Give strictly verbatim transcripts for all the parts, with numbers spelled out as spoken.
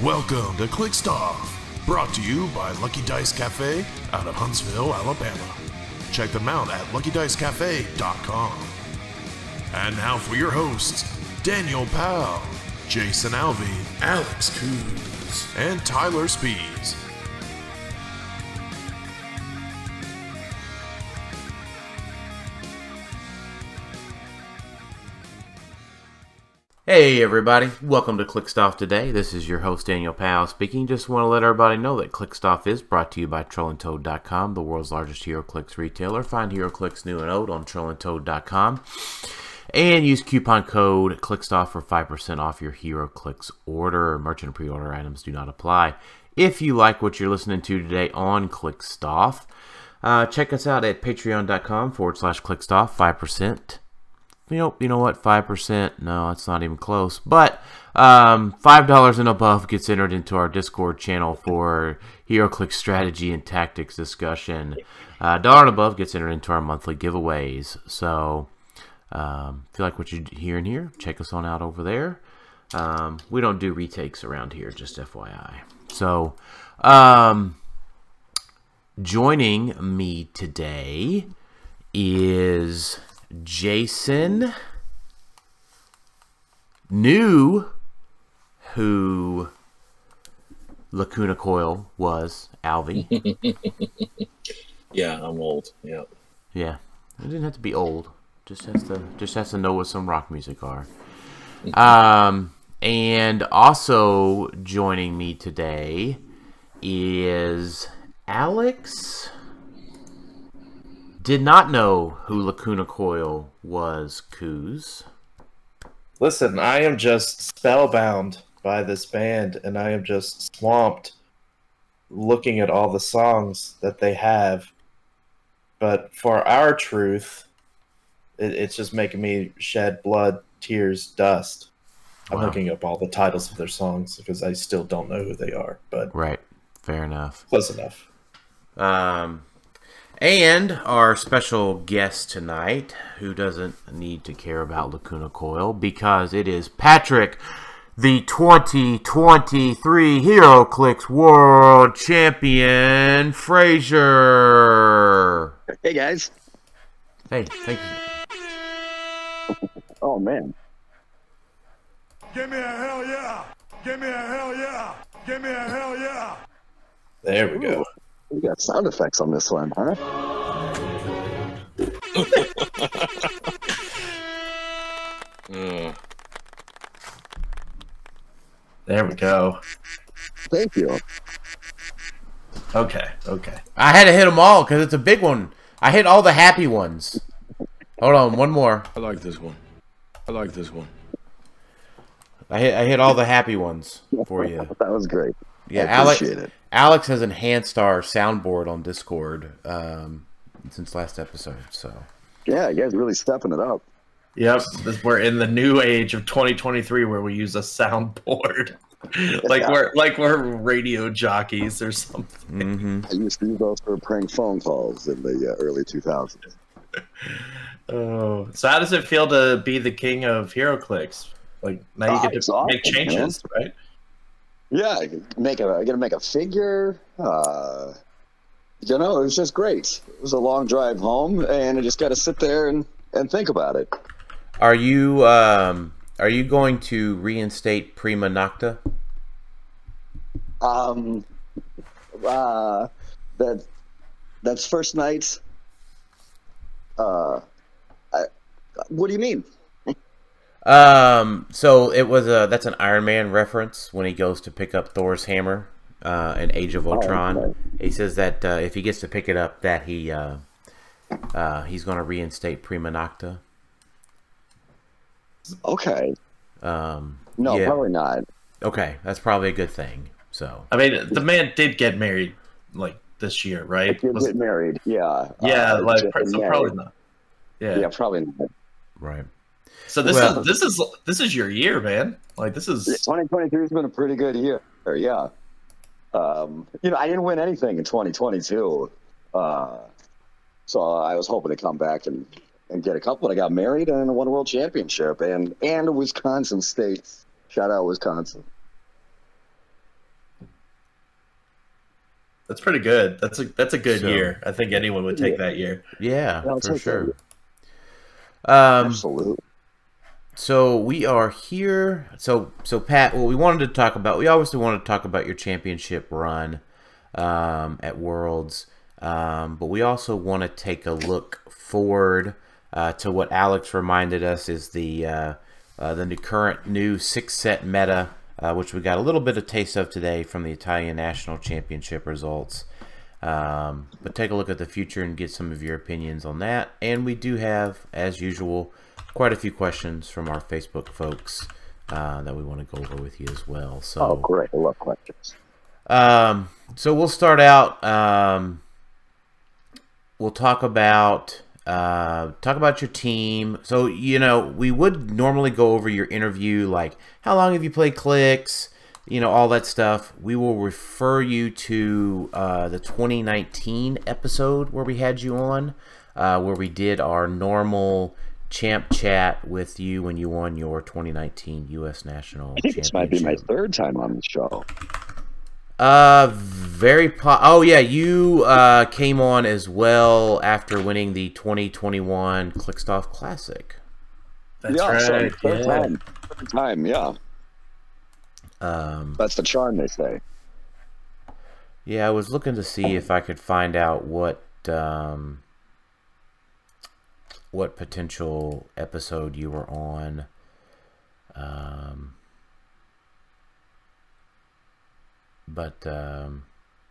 Welcome to Clixed Off, brought to you by Lucky Dice Cafe out of Huntsville, Alabama. Check them out at lucky dice cafe dot com. And now for your hosts, Daniel Powell, Jason Alvey, Alex Coons, and Tyler Spees. Hey everybody, welcome to Clixed Off today. This is your host Daniel Powell speaking. Just want to let everybody know that Clixed Off is brought to you by troll and toad dot com, the world's largest HeroClix retailer. Find HeroClix new and old on troll and toad dot com and use coupon code CLIXEDOFF for five percent off your HeroClix order. Merchant pre-order items do not apply. If you like what you're listening to today on Clixed Off, uh, check us out at patreon dot com forward slash Clixed Off, five percent. You know, you know what, five percent, no, it's not even close, but um, five dollars and above gets entered into our Discord channel for HeroClix strategy and tactics discussion. A uh, dollar and above gets entered into our monthly giveaways. So, um, if you like what you're hearing here, check us on out over there. Um, we don't do retakes around here, just F Y I. So, um, joining me today is Jason knew who Lacuna Coil was, Alvy. Yeah, I'm old. Yeah. Yeah. It didn't have to be old. Just has to just has to know what some rock music are. Um and also joining me today is Alex. Did not know who Lacuna Coil was, Coos. Listen, I am just spellbound by this band, and I am just swamped looking at all the songs that they have. But for our truth, it, it's just making me shed blood, tears, dust. I'm Wow. looking up all the titles of their songs because I still don't know who they are. But Right. Fair enough. close enough. Um... And our special guest tonight, who doesn't need to care about Lacuna Coil, because it is Patrick, the twenty twenty-three HeroClix World Champion, Frazer. Hey, guys. Hey, thank you. Oh, man. Give me a hell yeah! Give me a hell yeah! Give me a hell yeah! There we go. We got sound effects on this one, huh? Mm. There we go. Thank you. Okay, okay. I had to hit them all because it's a big one. I hit all the happy ones. Hold on, one more. I like this one. I like this one. I hit I hit all the happy ones for you. That was great. Yeah, I Alex. appreciate it. Alex has enhanced our soundboard on Discord um, since last episode. So Yeah, you guys are really stepping it up. Yep, this, we're in the new age of twenty twenty-three where we use a soundboard. like Yeah. we're like we're radio jockeys or something. mm-hmm. I used to use those for prank phone calls in the uh, early two thousands. Oh, so how does it feel to be the king of HeroClix? Like now you Oh, get it's to make awesome, changes, right? Yeah, I could make a, I got to make a figure. Uh, you know, it was just great. It was a long drive home, and I just got to sit there and, and think about it. Are you um, are you going to reinstate Prima Nocta? Um, uh, that that's first night. Uh, I, what do you mean? Um, so it was a that's an Iron Man reference when he goes to pick up Thor's hammer uh, in Age of Ultron. Oh, okay. He says that uh, if he gets to pick it up, that he uh, uh, he's going to reinstate Prima Nocta. Okay. Um, No, yeah. probably not. Okay, that's probably a good thing. So I mean, the man did get married like this year, right? Did Was- get married, yeah. yeah, Uh, like just in so May. probably not. Yeah. Yeah, probably not. right. So this Well- is this is this is your year, man. Like this is twenty twenty-three has been a pretty good year. Yeah. Um, you know, I didn't win anything in twenty twenty-two, uh, so I was hoping to come back and, and get a couple. I got married and won a world championship, and and Wisconsin State. Shout out Wisconsin. That's pretty good. That's a that's a good So, year. I think anyone would take yeah. that year. Yeah, I'll for take sure. that. Um, Absolutely. So we are here. So so Pat, what we wanted to talk about, we obviously wanted to talk about your championship run um, at Worlds, um, but we also want to take a look forward uh, to what Alex reminded us is the uh, uh, the new, current new six set meta, uh, which we got a little bit of taste of today from the Italian National Championship results. Um, but take a look at the future and get some of your opinions on that. And we do have, as usual, quite a few questions from our Facebook folks uh, that we want to go over with you as well. So, Oh, great. I love questions. um, so we'll start out. Um, we'll talk about uh, talk about your team. So, you know, we would normally go over your interview, like how long have you played Clix, you know, all that stuff. We will refer you to uh, the twenty nineteen episode where we had you on, uh, where we did our normal champ chat with you when you won your twenty nineteen U S National I think this might be my Championship. third time on the show. Uh, very po- Oh yeah, you uh came on as well after winning the twenty twenty-one Clixed Off Classic. That's yeah, so right. third Yeah. time. Third time, yeah. Um, That's the charm, they say. yeah, I was looking to see if I could find out what um what potential episode you were on. Um, but um,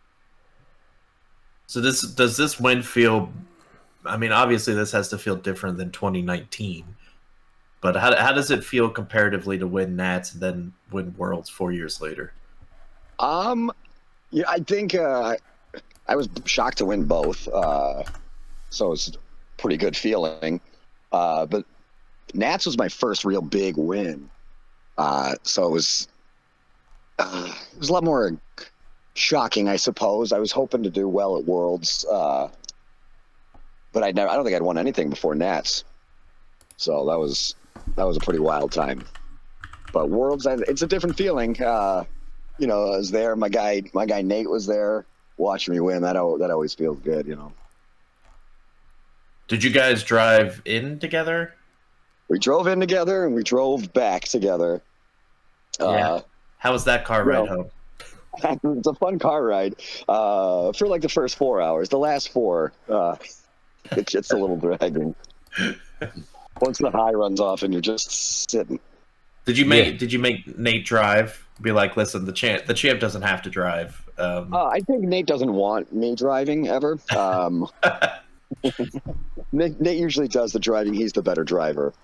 So this does this win feel? I mean, obviously this has to feel different than twenty nineteen. But how how does it feel comparatively to win Nats and then win Worlds four years later? Um, yeah, I think uh, I was shocked to win both. Uh, so it's a pretty good feeling. Uh, but Nats was my first real big win. Uh, so it was uh, it was a lot more shocking, I suppose. I was hoping to do well at Worlds, uh, but I never. I don't think I'd won anything before Nats. So that was that was a pretty wild time. But Worlds, it's a different feeling. Uh, you know, I was there. My guy, my guy Nate was there, watching me win. That al- that always feels good, you know. Did you guys drive in together? We drove in together and we drove back together. Yeah. How was that car ride well, home? It's a fun car ride uh, for like the first four hours. The last four, uh, it gets a little dragging. Once the high runs off and you're just sitting. Did you make Yeah. Did you make Nate drive? Be like, listen, the champ the champ doesn't have to drive. Um, Uh, I think Nate doesn't want me driving ever. Um, Nate, Nate usually does the driving. He's the better driver.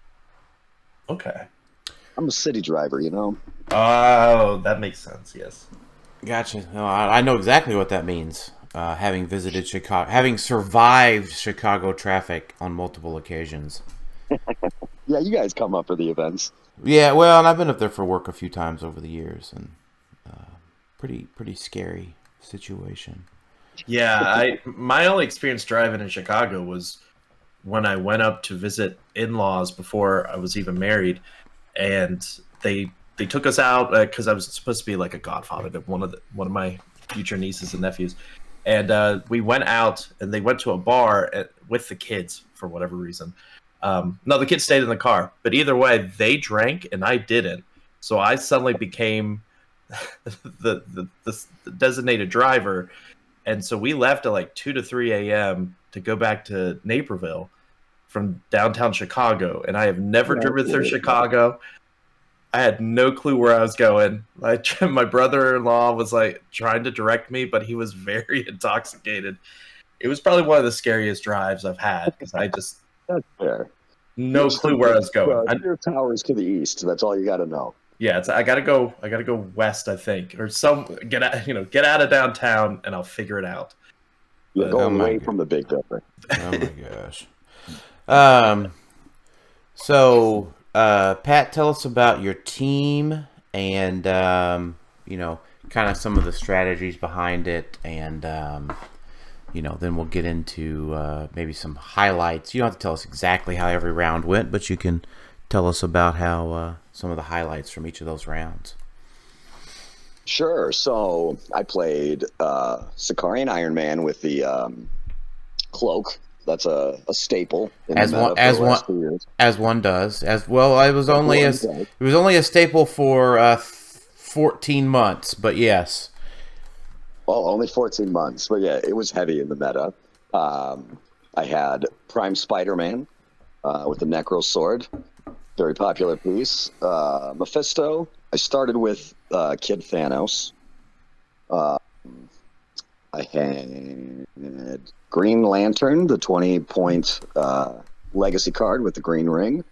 okay. I'm a city driver, you know. Oh, that makes sense. Yes. gotcha. No, I, I know exactly what that means. Uh, having visited Chicago, having survived Chicago traffic on multiple occasions. Yeah, you guys come up for the events. Yeah, well, and I've been up there for work a few times over the years, and uh, pretty pretty scary situation. Yeah, I my only experience driving in Chicago was when I went up to visit in-laws before I was even married, and they they took us out because uh, I was supposed to be like a godfather to one of the, one of my future nieces and nephews, and uh, we went out and they went to a bar at, with the kids for whatever reason. Um, no, the kids stayed in the car, but either way, they drank and I didn't, so I suddenly became the the, the, the designated driver. And so we left at like two to three a.m. to go back to Naperville from downtown Chicago. And I have never Yeah, driven through yeah. Chicago. I had no clue where I was going. My, my brother-in-law was like trying to direct me, but he was very intoxicated. It was probably one of the scariest drives I've had because I just That's fair. no Just clue where I was going. Uh, I, your towers to the east. That's all you got to know. yeah, it's, I gotta go. I gotta go west, I think, or some get out. You know, get out of downtown, and I'll figure it out. You're But- going Oh my away God. from the big dipper. Oh my gosh. Um. So, uh, Pat, tell us about your team and um, you know, kind of some of the strategies behind it, and um, you know, then we'll get into uh, maybe some highlights. You don't have to tell us exactly how every round went, but you can tell us about how uh, some of the highlights from each of those rounds. Sure. So I played uh, Sicarian Iron Man with the um, cloak. That's a, a staple in as the meta one for as the one last few years. as one does. As well, I was only one as does. it was only a staple for uh, fourteen months, but yes. Well, only fourteen months, but yeah, it was heavy in the meta. Um, I had Prime Spider-Man uh, with the Necro Sword, very popular piece. Uh, Mephisto. I started with uh, Kid Thanos. Uh, I had Green Lantern, the twenty-point uh, legacy card with the green ring,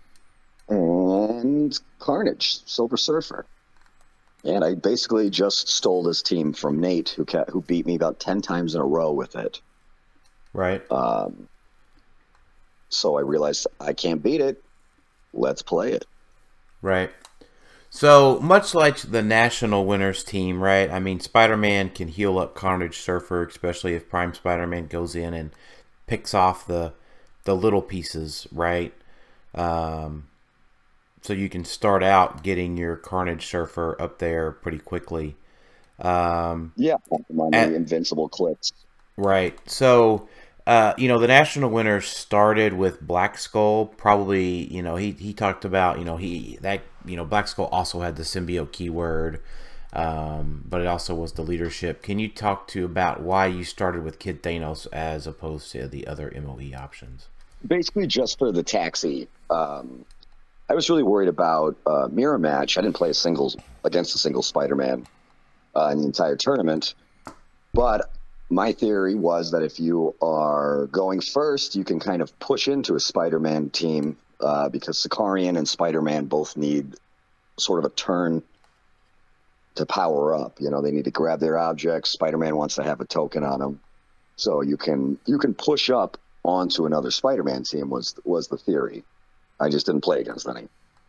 and Carnage, Silver Surfer. And I basically just stole this team from Nate, who ca- who beat me about ten times in a row with it. Right. Um, so I realized I can't beat it. Let's play it. Right. So, much like the National Winners team, right? I mean, Spider-Man can heal up Carnage Surfer, especially if Prime Spider-Man goes in and picks off the the little pieces, right? Um, so you can start out getting your Carnage Surfer up there pretty quickly. Um, Yeah, on at, the Invincible Clix. Right. So, uh, you know, the National Winners started with Black Skull. Probably, you know, he, he talked about, you know, he that, you know, Black Skull also had the symbiote keyword, um, but it also was the leadership. Can you talk to about why you started with Kid Thanos as opposed to the other M O E options? Basically, just for the taxi. Um, I was really worried about uh, mirror match. I didn't play a singles against a single Spider-Man uh, in the entire tournament, but my theory was that if you are going first, you can kind of push into a Spider-Man team uh, because Sicarian and Spider-Man both need sort of a turn to power up. You know, they need to grab their objects. Spider-Man wants to have a token on them, so you can you can push up onto another Spider-Man team. Was was the theory? I just didn't play against any.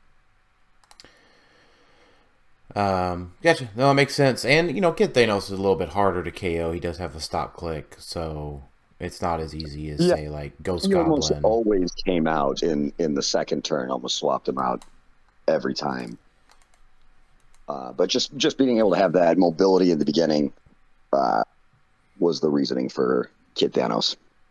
Um, gotcha. No, it makes sense. And, you know, Kid Thanos is a little bit harder to K O. He does have a stop click, so it's not as easy as, yeah. say, like Ghost he Goblin. Almost always came out in, in the second turn. Almost swapped him out every time. Uh, but just, just being able to have that mobility in the beginning uh, was the reasoning for Kid Thanos.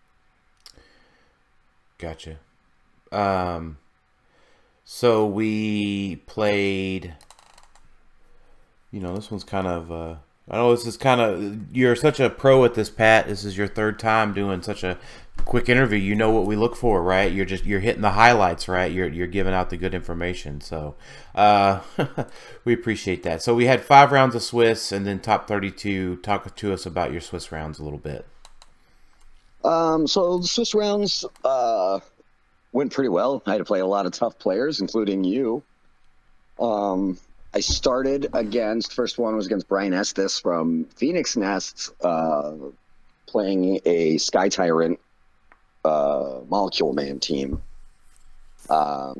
Gotcha. Um, so we played... You know, this one's kind of, uh, I know this is kind of, you're such a pro at this, Pat. This is your third time doing such a quick interview. You know what we look for, right? You're just, you're hitting the highlights, right? You're, you're giving out the good information. So, uh, we appreciate that. So we had five rounds of Swiss and then top thirty-two. Talk to us about your Swiss rounds a little bit. Um, so the Swiss rounds, uh, went pretty well. I had to play a lot of tough players, including you. Um, I started against, first one was against Brian Estes from Phoenix Nest, uh, playing a Sky Tyrant uh, Molecule Man team. Um,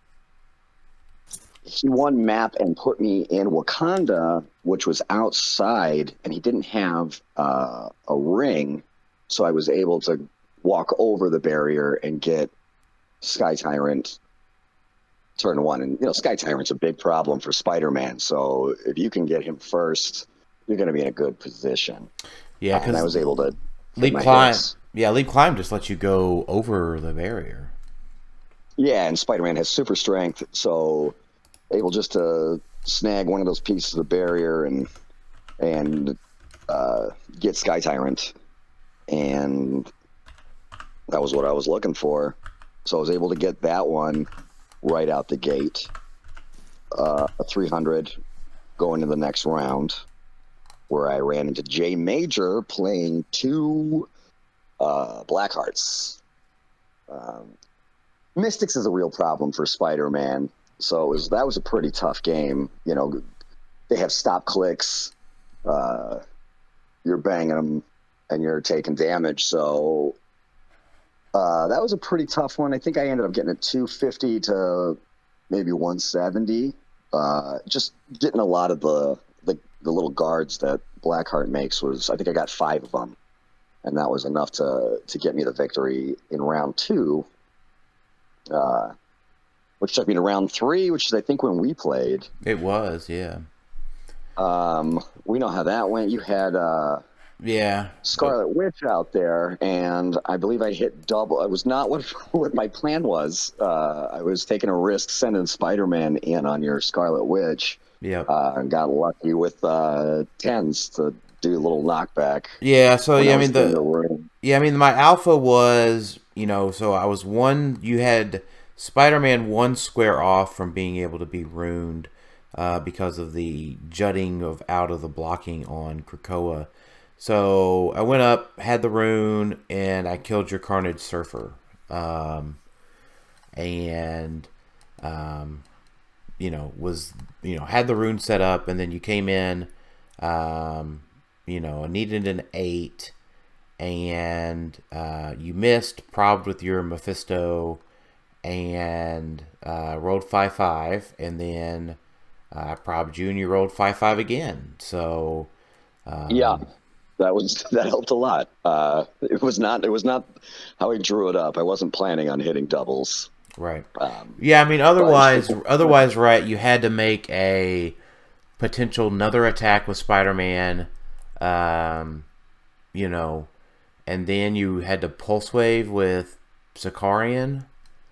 he won map and put me in Wakanda, which was outside, and he didn't have uh, a ring, so I was able to walk over the barrier and get Sky Tyrant turn one. And, you know, Sky Tyrant's a big problem for Spider-Man, so if you can get him first, you're going to be in a good position. Yeah, because uh, I was able to leap climb. Hits. Yeah, leap climb just lets you go over the barrier. Yeah, and Spider-Man has super strength, so able just to snag one of those pieces of the barrier and and uh, get Sky Tyrant, and that was what I was looking for. So I was able to get that one right out the gate. Uh, a three hundred going to the next round, where I ran into J Major playing two uh, Blackhearts. Um, Mystics is a real problem for Spider-Man, so it was, that was a pretty tough game. You know, they have stop clicks. Uh, you're banging them, and you're taking damage, so uh, that was a pretty tough one. I think I ended up getting a two fifty to maybe one seventy. Uh, just getting a lot of the, the the little guards that Blackheart makes was, I think I got five of them, and that was enough to to get me the victory in round two, uh, which took me to round three, which is I think when we played. It was, yeah. Um, we know how that went. You had uh, Yeah. Scarlet Witch out there, and I believe I hit double. It was not what what my plan was. Uh, I was taking a risk sending Spider-Man in on your Scarlet Witch. Yeah. Uh, and got lucky with uh, tens to do a little knockback. Yeah. So yeah, I, I mean the, the yeah, I mean my alpha was, you know, so I was one. You had Spider-Man one square off from being able to be ruined uh, because of the jutting of out of the blocking on Krakoa. So I went up, had the rune, and I killed your Carnage Surfer. Um, and, um, you know, was, you know, had the rune set up, and then you came in, um, you know, needed an eight, and uh, you missed, probbed with your Mephisto, and uh, rolled five five, and then I uh, probbed you, and you rolled five five again. So, um, yeah. That was that helped a lot. Uh, it was not it was not how I drew it up. I wasn't planning on hitting doubles. Right. Um, yeah, I mean, otherwise, but, otherwise, right? You had to make a potential another attack with Spider-Man, um, you know, and then you had to pulse wave with Sicarian.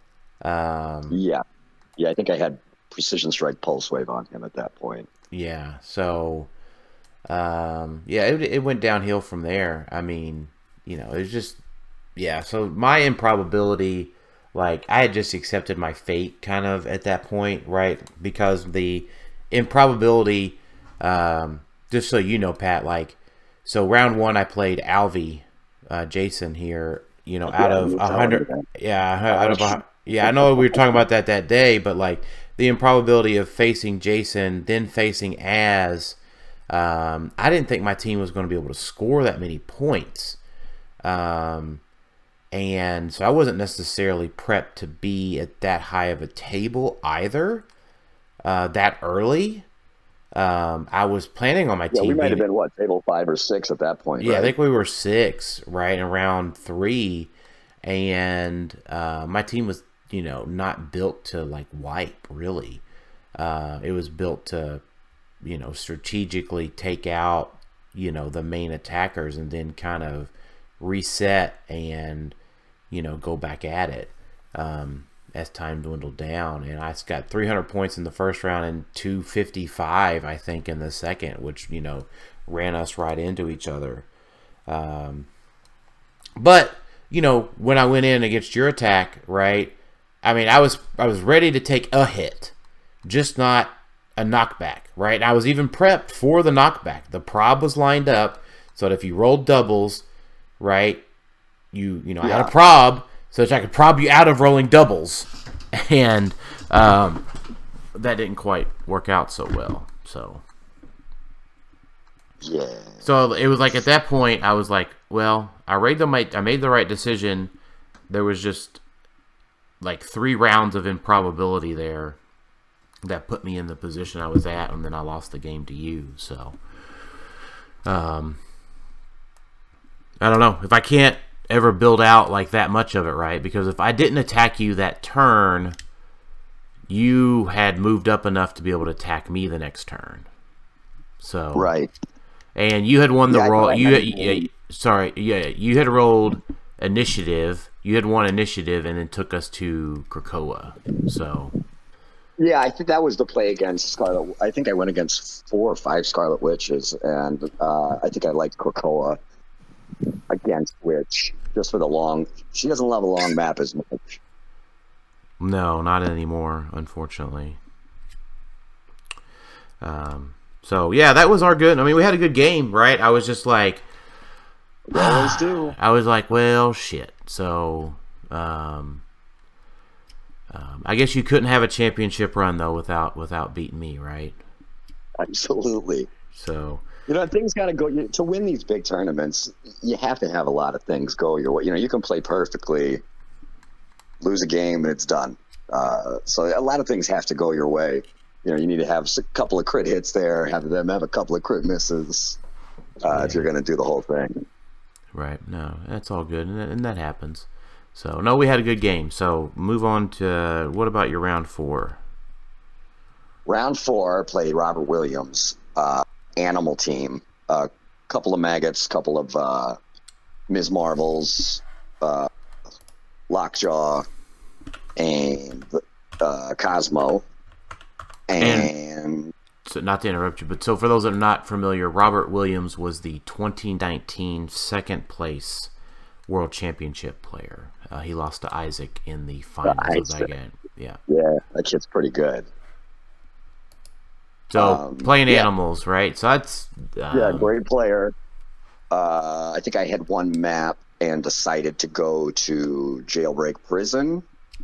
Um, yeah, yeah. I think I had precision strike pulse wave on him at that point. Yeah. So. Um, yeah, it, it went downhill from there. I mean, you know, it was just, yeah. So my improbability, like, I had just accepted my fate kind of at that point, right? Because the improbability, um, just so you know, Pat, like, so round one I played Alvy, uh, Jason here, you know, out yeah, of a hundred, yeah, out of a, yeah, I know we were talking about that that day, but like the improbability of facing Jason, then facing Az. Um, I didn't think my team was going to be able to score that many points. Um, and so I wasn't necessarily prepped to be at that high of a table either, uh, that early. Um, I was planning on my yeah, team. We might being, have been, what, table five or six at that point, Yeah, right? I think we were six, right, in round three. And uh, my team was, you know, not built to, like, wipe, really. Uh, it was built to, you know, strategically take out, you know, the main attackers and then kind of reset and, you know, go back at it um, as time dwindled down. And I got three hundred points in the first round and two fifty-five, I think, in the second, which, you know, ran us right into each other. Um, but, you know, when I went in against your attack, right, I mean, I was, I was ready to take a hit, just not a knockback, right? And I was even prepped for the knockback. The prob was lined up so that if you rolled doubles, right, you you know, yeah. I had a prob so that I could prob you out of rolling doubles. And um, that didn't quite work out so well. So yeah. So it was like at that point I was like, well, I made the I made the right decision. There was just like three rounds of improbability there that put me in the position I was at, and then I lost the game to you. So, um, I don't know if I can't ever build out like that much of it, right? Because if I didn't attack you that turn, you had moved up enough to be able to attack me the next turn. So, right, and you had won the yeah, roll. You, yeah, yeah, sorry, yeah, you had rolled initiative. You had won initiative, and then took us to Krakoa. So. Yeah, I think that was the play against Scarlet. I think I went against four or five Scarlet Witches, and uh, I think I liked Krakoa against Witch just for the long. She doesn't love a long map as much. No, not anymore, unfortunately. Um. So yeah, that was our good. I mean, we had a good game, right? I was just like, always do. I was like, well, shit. So, um. Um, I guess you couldn't have a championship run though without without beating me, right? Absolutely. So you know, things got to go you, to win these big tournaments. You have to have a lot of things go your way. You know, you can play perfectly, lose a game, and it's done. Uh, so a lot of things have to go your way. You know, you need to have a couple of crit hits there, have them have a couple of crit misses uh, yeah. if you're going to do the whole thing. Right. No, that's all good, and, and that happens. So, no, we had a good game. So, move on to, uh, what about your round four? Round four, played Robert Williams. Uh, animal team. A uh, couple of maggots, couple of uh, Miz Marvels, uh, Lockjaw, and uh, Cosmo. And, and so, not to interrupt you, but so for those that are not familiar, Robert Williams was the twenty nineteen second place World Championship player. Uh, he lost to Isaac in the finals of that game. Yeah, yeah, that kid's pretty good. So um, playing yeah. animals, right? So that's um, yeah, great player. Uh, I think I had one map and decided to go to Jailbreak Prison.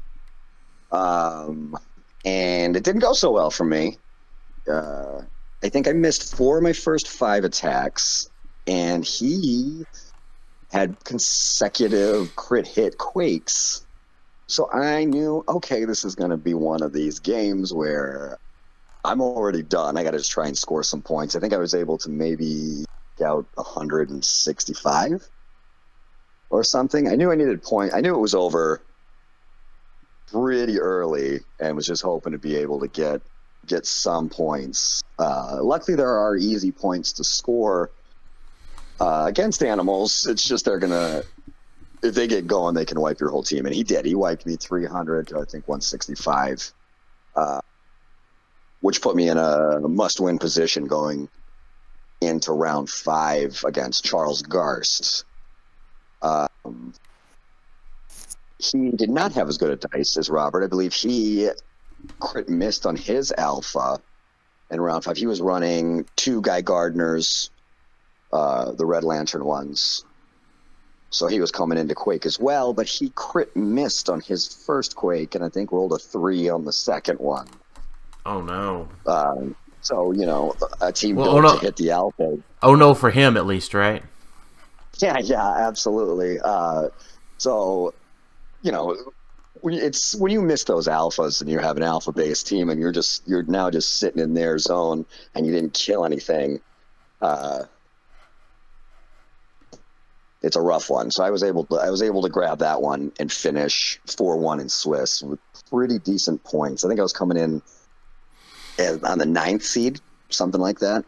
Um, and it didn't go so well for me. Uh, I think I missed four of my first five attacks, and he had consecutive crit hit quakes. So I knew, okay, this is going to be one of these games where I'm already done. I got to just try and score some points. I think I was able to maybe get out one hundred sixty-five or something. I knew I needed point. I knew it was over pretty early and was just hoping to be able to get get some points. Uh, luckily, there are easy points to score uh, against animals. It's just they're going to, if they get going, they can wipe your whole team. And he did. He wiped me three hundred to, I think, one sixty-five, uh, which put me in a must-win position going into round five against Charles Garst. Um, he did not have as good a dice as Robert. I believe he crit missed on his alpha in round five. He was running two Guy Gardners, uh, the Red Lantern ones. So he was coming into Quake as well, but he crit missed on his first Quake and I think rolled a three on the second one. Oh, no. Um, so, you know, a team well, built oh, no. to hit the alpha. Oh, no, for him at least, right? Yeah, yeah, absolutely. Uh, so, you know, when it's when you miss those alphas and you have an alpha-based team and you're just you're now just sitting in their zone and you didn't kill anything, uh, it's a rough one. So I was able to I was able to grab that one and finish four one in Swiss with pretty decent points. I think I was coming in on the ninth seed, something like that.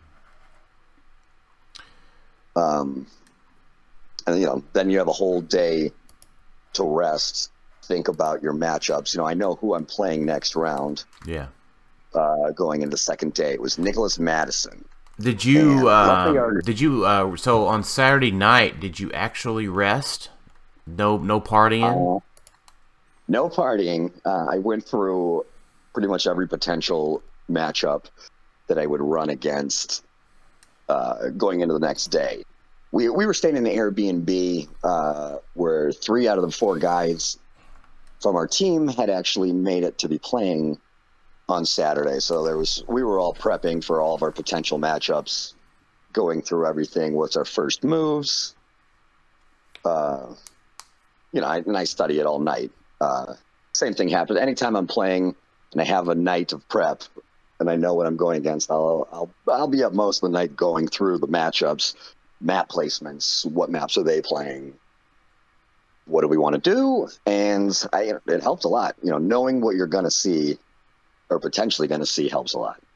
Um, and you know, then you have a whole day to rest, think about your matchups. You know, I know who I'm playing next round. Yeah. Uh, going into the second day, it was Nicholas Madison. Did you? Um, our... Did you? Uh, so on Saturday night, did you actually rest? No, no partying. Uh, no partying. Uh, I went through pretty much every potential matchup that I would run against uh, going into the next day. We we were staying in an Airbnb uh, where three out of the four guys from our team had actually made it to be playing on Saturday. So there was we were all prepping for all of our potential matchups, going through everything. What's our first moves? Uh, you know, I, and I study it all night. Uh, same thing happens anytime I'm playing and I have a night of prep and I know what I'm going against. I'll I'll I'll be up most of the night going through the matchups, map placements, what maps are they playing, what do we want to do, and I, it helps a lot. You know, knowing what you're going to see or potentially going to see helps a lot.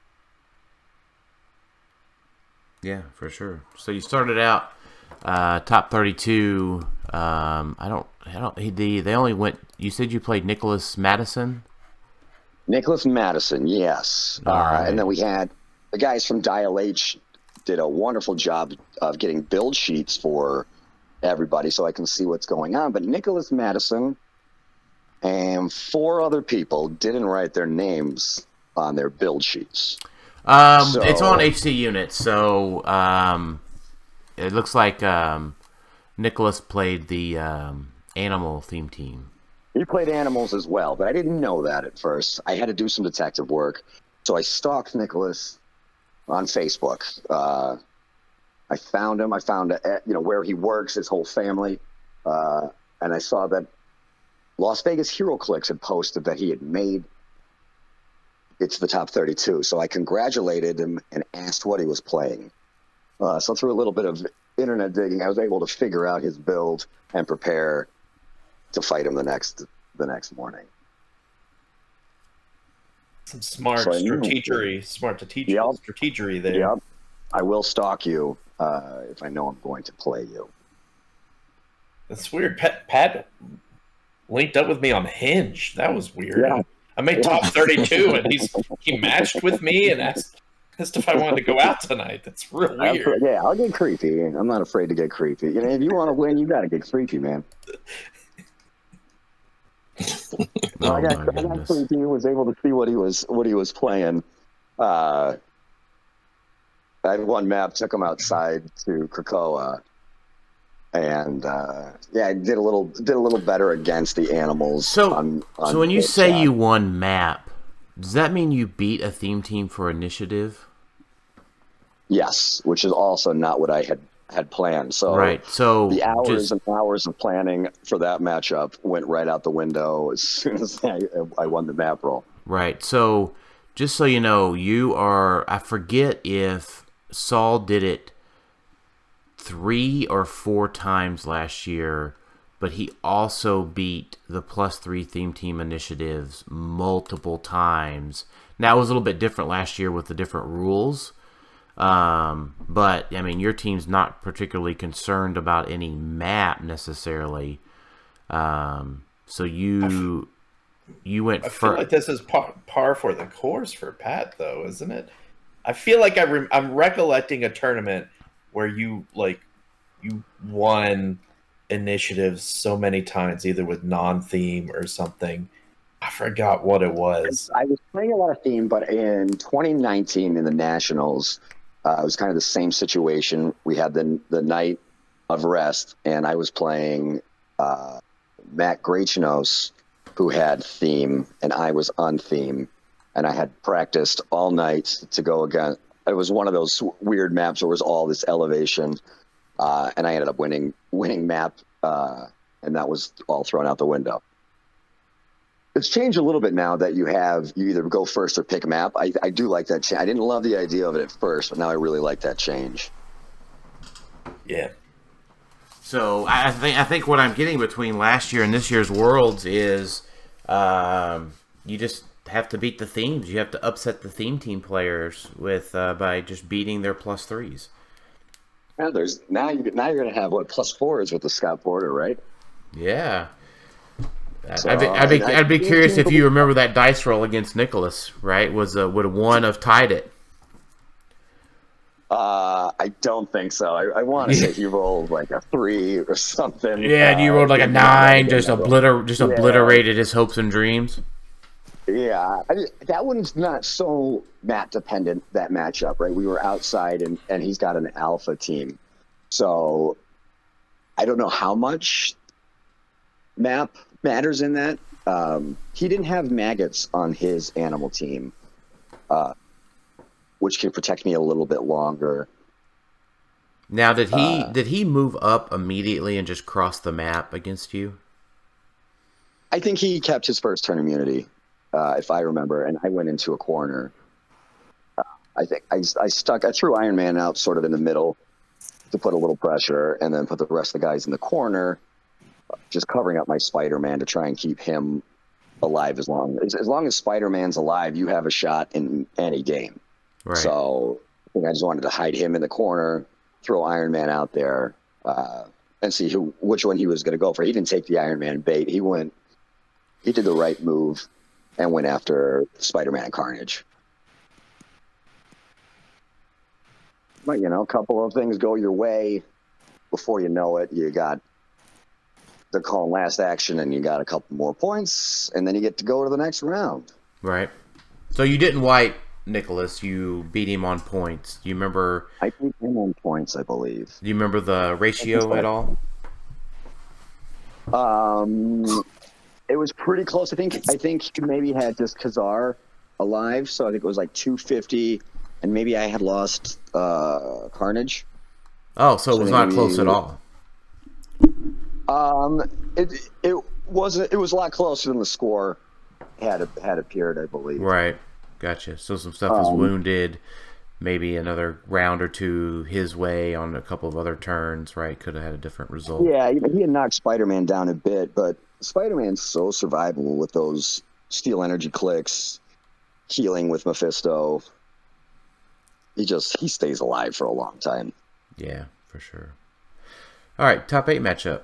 Yeah, for sure. So you started out uh, top thirty-two. Um, I don't, I don't. He, the, they only went. You said you played Nicholas Madison. Nicholas Madison, yes. All uh, right. And then we had the guys from Dial H did a wonderful job of getting build sheets for everybody so I can see what's going on. But Nicholas Madison and four other people didn't write their names on their build sheets. Um, so, it's on H C Units, so um, it looks like um, Nicholas played the um, animal theme team. He played animals as well, but I didn't know that at first. I had to do some detective work, so I stalked Nicholas on Facebook. Uh, I found him. I found uh, you know where he works, his whole family, uh, and I saw that Las Vegas HeroClix had posted that he had made it to the top thirty-two. So I congratulated him and asked what he was playing. Uh, so through a little bit of internet digging, I was able to figure out his build and prepare to fight him the next the next morning. Some smart so strategery, smart strategery, yep. strategery there. Yep. I will stalk you uh, if I know I'm going to play you. That's weird. Pat, Pat linked up with me on Hinge. That was weird. Yeah. I made top thirty-two, and he's he matched with me and asked, asked if I wanted to go out tonight. That's real weird. I'll, yeah, I'll get creepy. I'm not afraid to get creepy. You know, if you want to win, you got to get creepy, man. Oh, I got, my I got goodness. creepy. Was able to see what he was what he was playing. Uh, I had one map, took him outside to Krakoa, and uh, yeah, I did a little did a little better against the animals. So, on, on so when you the say shot. you won map, does that mean you beat a theme team for initiative? Yes, which is also not what I had had planned. So Right. So the hours just, and hours of planning for that matchup went right out the window as soon as I, I won the map roll. right. So just so you know, you are. I forget if Saul did it three or four times last year, but he also beat the plus three theme team initiatives multiple times. Now it was a little bit different last year with the different rules. Um, but I mean, your team's not particularly concerned about any map necessarily. Um, so you you went I feel first. like this is par, par for the course for Pat, though, isn't it? I feel like I rem I'm recollecting a tournament where you like you won initiatives so many times, either with non-theme or something. I forgot what it was. I was playing a lot of theme, but in twenty nineteen in the Nationals, uh, it was kind of the same situation. We had the the night of rest, and I was playing uh, Matt Grachinos, who had theme, and I was on theme, and I had practiced all night to go again. It was one of those weird maps where it was all this elevation, uh, and I ended up winning winning map, uh, and that was all thrown out the window. It's changed a little bit now that you have you either go first or pick map. I, I do like that change. I didn't love the idea of it at first, but now I really like that change. Yeah. So I think I think what I'm getting between last year and this year's Worlds is um, you just have to beat the themes. You have to upset the theme team players with uh, by just beating their plus threes. Now there's now you now you're gonna have what plus fours with the Scott Porter, right? Yeah. So, I'd be, I'd be, I- I'd be curious if you remember that dice roll against Nicholas, right? Was uh, would one have tied it? Uh, I don't think so. I, I want to say he rolled like a three or something. Yeah, and you uh, rolled like a didn't nine, get just that roll. obliter, just Yeah. obliterated his hopes and dreams. Yeah, I mean, that one's not so map dependent, that matchup, right? We were outside, and, and he's got an alpha team. So I don't know how much map matters in that. Um, he didn't have maggots on his animal team, uh, which can protect me a little bit longer. Now, did he Uh, did he move up immediately and just cross the map against you? I think he kept his first turn immunity, uh, if I remember, and I went into a corner. Uh, I think I, I stuck, I threw Iron Man out sort of in the middle to put a little pressure, and then put the rest of the guys in the corner, just covering up my Spider-Man to try and keep him alive as long as, as long as Spider-Man's alive, you have a shot in any game. Right. So I think I just wanted to hide him in the corner, throw Iron Man out there, uh, and see who which one he was going to go for. He didn't take the Iron Man bait. He went, he did the right move and went after Spider-Man and Carnage. But, you know, a couple of things go your way. Before you know it, you got, they're calling last action, and you got a couple more points, and then you get to go to the next round. Right. So you didn't wipe Nicholas. You beat him on points. Do you remember? I beat him on points, I believe. Do you remember the ratio at all? Um, it was pretty close. I think I think he maybe had just Khazar alive, so I think it was like two fifty, and maybe I had lost uh, Carnage. Oh, so it was So not maybe- close at all. Um, it it wasn't. It was a lot closer than the score had had appeared, I believe. Right. Gotcha. So some stuff is Um, wounded. Maybe another round or two his way on a couple of other turns, right? Could have had a different result. Yeah, he he had knocked Spider-Man down a bit, but Spider-Man's so survivable with those steel energy clicks, healing with Mephisto. he just he stays alive for a long time. Yeah, for sure. All right, top eight matchup.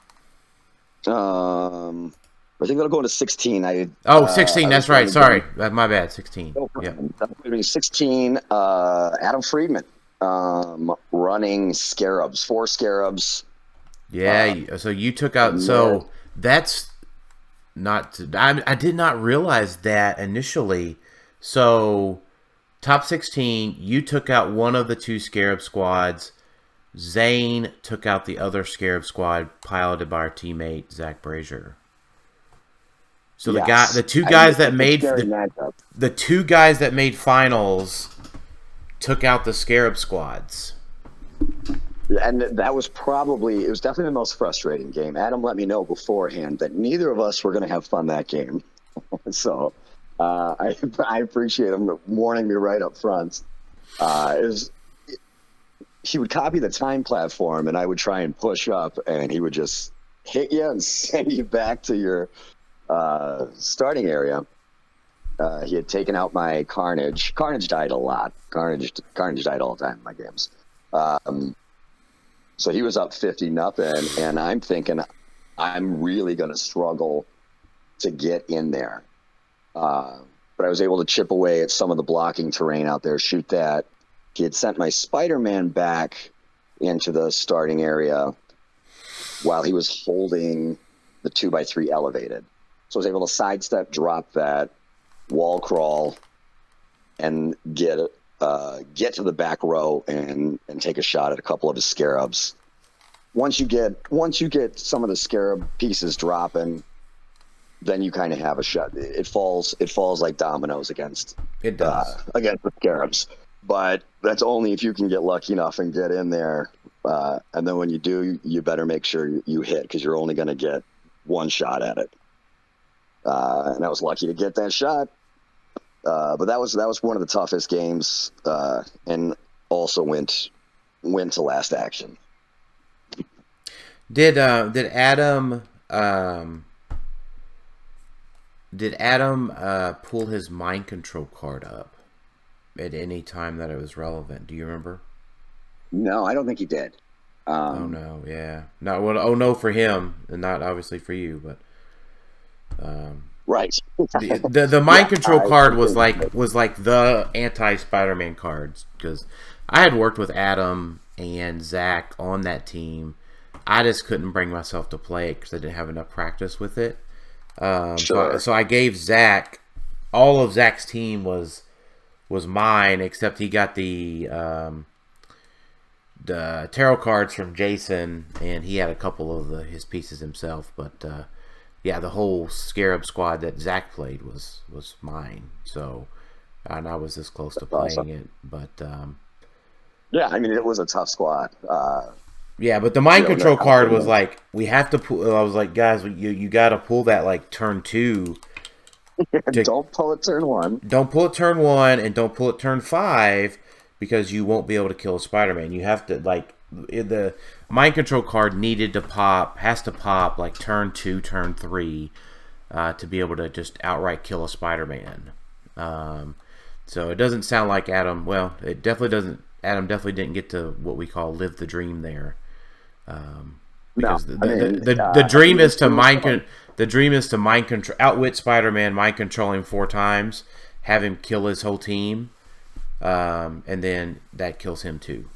Um, I think that'll go into sixteen. I oh, uh, sixteen. I That's right. Sorry, uh, my bad. Sixteen. No Yeah. That'll be sixteen. Uh, Adam Friedman, um, running Scarabs, four Scarabs. Yeah. Uh, so you took out. So that's not. I I did not realize that initially. So top sixteen, you took out one of the two Scarab squads. Zane took out the other Scarab squad, piloted by our teammate Zach Brazier. So yes. the guy, the two guys that made the, the two guys that made finals took out the Scarab squads. And that was probably, it was definitely the most frustrating game. Adam let me know beforehand that neither of us were going to have fun that game. so uh, I, I appreciate him warning me right up front. Uh, it was, he would copy the time platform, and I would try and push up, and he would just hit you and send you back to your uh, starting area. Uh, he had taken out my Carnage. Carnage died a lot. Carnage, Carnage died all the time in my games. Um, so he was up fifty nothing, and I'm thinking I'm really going to struggle to get in there. Uh, but I was able to chip away at some of the blocking terrain out there, shoot that. He had sent my Spider-Man back into the starting area while he was holding the two by three elevated. So I was able to sidestep, drop that, wall crawl, and get uh, get to the back row and and take a shot at a couple of his Scarabs. Once you get once you get some of the Scarab pieces dropping, then you kind of have a shot. It falls it falls like dominoes against it does uh, against the Scarabs. But that's only if you can get lucky enough and get in there. Uh, and then when you do, you better make sure you, you hit, because you're only going to get one shot at it. Uh, and I was lucky to get that shot. Uh, but that was that was one of the toughest games, uh, and also went went to last action. Did uh, did Adam um, did Adam uh, pull his mind control card up at any time that it was relevant? Do you remember? No, I don't think he did. Um, oh no, yeah, no. Well, oh no for him, and not obviously for you, but um, right. the, the the mind yeah, control I, card I was like was like the anti Spider-Man cards, because I had worked with Adam and Zach on that team. I just couldn't bring myself to play it because I didn't have enough practice with it. Um, sure. so, I, so I gave Zach, all of Zach's team was. was mine, except he got the um, the tarot cards from Jason, and he had a couple of the, his pieces himself. But uh, yeah, the whole Scarab squad that Zach played was was mine. So, and I was this close to playing awesome. it. But um, yeah, I mean, it was a tough squad. Uh, yeah, but the mind you know, control card was like, we have to pull. I was like, guys, you you got to pull that like turn two. To, don't pull it turn one. Don't pull it turn one, and don't pull it turn five, because you won't be able to kill a Spider-Man. You have to, like, the mind control card needed to pop, has to pop, like, turn two, turn three, uh, to be able to just outright kill a Spider-Man. Um, so it doesn't sound like Adam, well, it definitely doesn't, Adam definitely didn't get to what we call live the dream there. Um, because no, the, I mean, the, the, uh, the dream I mean, is to mind control. The dream is to mind control, outwit Spider-Man, mind control him four times, have him kill his whole team, um, and then that kills him too.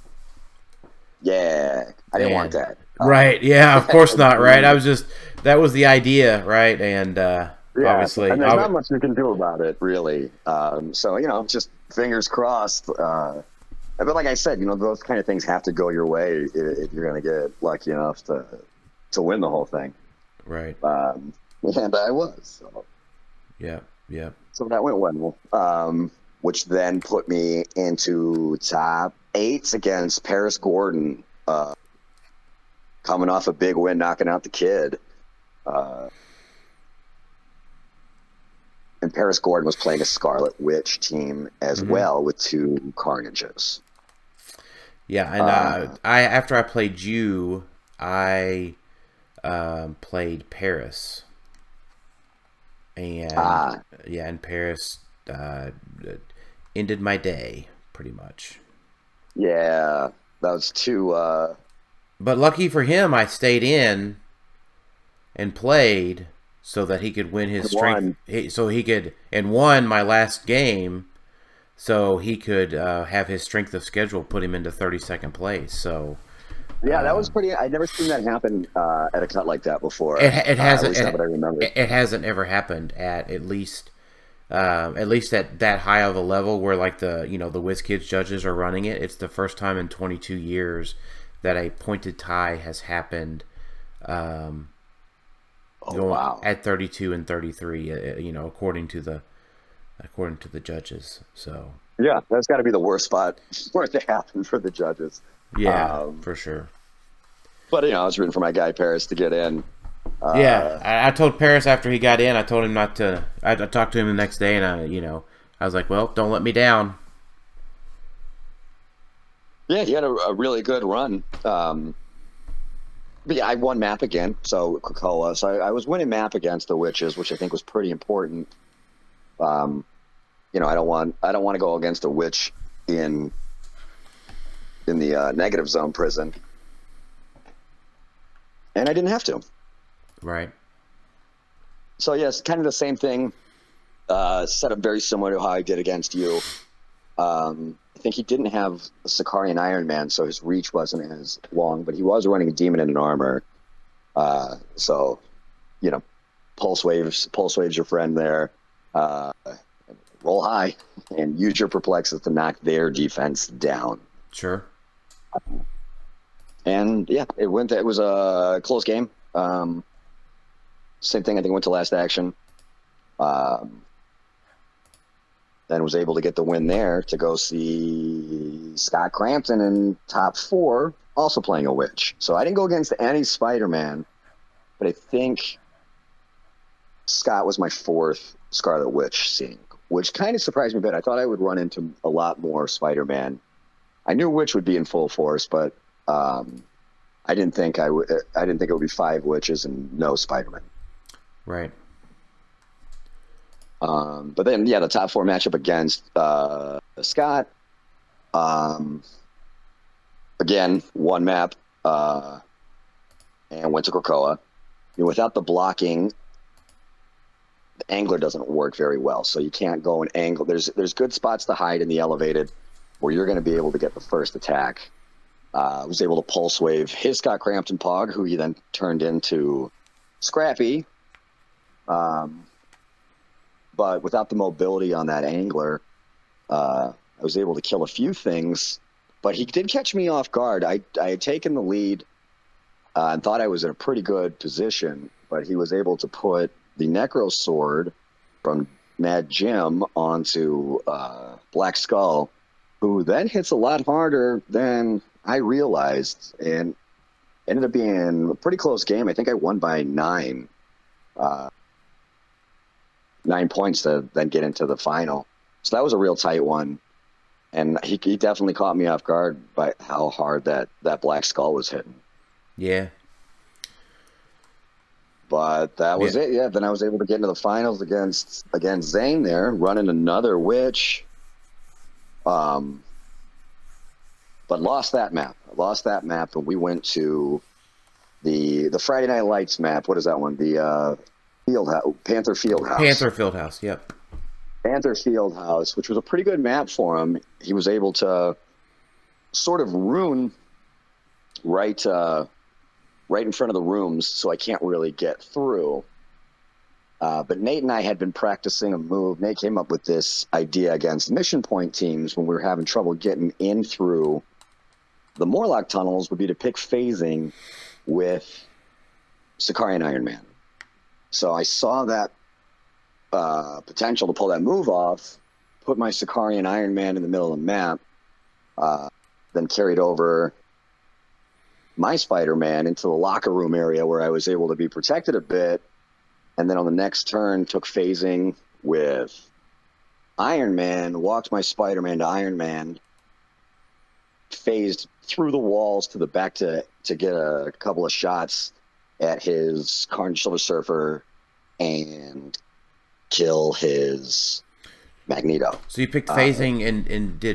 Yeah, I didn't and, want that. Right? Yeah, of course not. Right? I was just that was the idea, right? And uh, yeah, obviously, and there's ob not much you can do about it, really. Um, so you know, just fingers crossed. Uh, but like I said, you know, those kind of things have to go your way if, if you're going to get lucky enough to to win the whole thing. Right. Um, and I was. So. Yeah, yeah. So that went well, um, which then put me into top eight against Paris Gordon, uh, coming off a big win, knocking out the kid. Uh, and Paris Gordon was playing a Scarlet Witch team as mm-hmm. well, with two Carnages. Yeah, and uh, uh, I after I played you, I... Um, played Paris, and uh, yeah, and Paris uh, ended my day pretty much. Yeah, that was too. Uh... But lucky for him, I stayed in and played so that he could win his strength. He, so he could and won my last game, so he could uh, have his strength of schedule put him into thirty-second place. So. Yeah, that was pretty. I'd never seen that happen uh, at a cut like that before. It, it hasn't. Uh, at least it, not what I remember. It, it hasn't ever happened at at least, uh, at least at that high of a level where like the you know the WizKids judges are running it. It's the first time in twenty-two years that a pointed tie has happened. Um, oh going wow! At thirty-two and thirty-three, uh, you know, according to the according to the judges. So yeah, that's got to be the worst spot for it to happen for the judges. Yeah, um, for sure. But, you know, I was rooting for my guy Paris to get in. Uh, yeah, I, I told Paris after he got in, I told him not to, I, I talked to him the next day, and, I, you know, I was like, well, don't let me down. Yeah, he had a, a really good run. Um, but, yeah, I won map again, so Krakoa. So I, I was winning map against the Witches, which I think was pretty important. Um, you know, I don't want, I don't want to go against a Witch in... in the uh, negative zone prison, and I didn't have to. Right. So yes, kind of the same thing. Uh, set up very similar to how I did against you. Um, I think he didn't have a Sicarian Iron Man, so his reach wasn't as long, but he was running a demon in an armor. Uh, so, you know, pulse waves, pulse waves your friend there. Uh, roll high and use your perplexes to knock their defense down. Sure. And yeah, it went. It was a close game. Um, same thing. I think went to last action. Um, then was able to get the win there to go see Scott Crampton in top four, also playing a witch. So I didn't go against any Spider-Man, but I think Scott was my fourth Scarlet Witch seeing, which kind of surprised me a bit. I thought I would run into a lot more Spider-Man. I knew Witch would be in full force, but um, I didn't think I would. I didn't think it would be five Witches and no Spider-Man. Right. Um, but then, yeah, the top four matchup against uh, Scott. Um, again, one map uh, and went to Krakoa. You know, without the blocking, the angler doesn't work very well, so you can't go and angle. There's there's good spots to hide in the elevated where you're going to be able to get the first attack. Uh, I was able to pulse wave his Scott Crampton Pog, who he then turned into Scrappy. Um, but without the mobility on that angler, uh, I was able to kill a few things. But he did catch me off guard. I, I had taken the lead uh, and thought I was in a pretty good position, but he was able to put the Necro Sword from Mad Jim onto uh, Black Skull, who then hits a lot harder than I realized, and ended up being a pretty close game. I think I won by nine, uh, nine points to then get into the final. So that was a real tight one, and he, he definitely caught me off guard by how hard that, that Black Skull was hitting. Yeah. But that was yeah. it. Yeah, then I was able to get into the finals against against Zane there, running another Witch. Um, but lost that map. I lost that map, and we went to the the Friday Night Lights map. What is that one? The uh, Field House, Panther Field House. Panther Field House. Yep. Panther Field House, which was a pretty good map for him. He was able to sort of ruin right uh, right in front of the rooms, so I can't really get through. Uh, but Nate and I had been practicing a move. Nate came up with this idea against mission point teams when we were having trouble getting in through the Morlock tunnels, would be to pick phasing with Sicarian Iron Man. So I saw that uh, potential to pull that move off, put my Sicarian Iron Man in the middle of the map, uh, then carried over my Spider-Man into the locker room area where I was able to be protected a bit. And then on the next turn, took phasing with Iron Man, walked my Spider-Man to Iron Man, phased through the walls to the back to, to get a couple of shots at his Carnage Silver Surfer and kill his Magneto. So you picked phasing uh, and, and did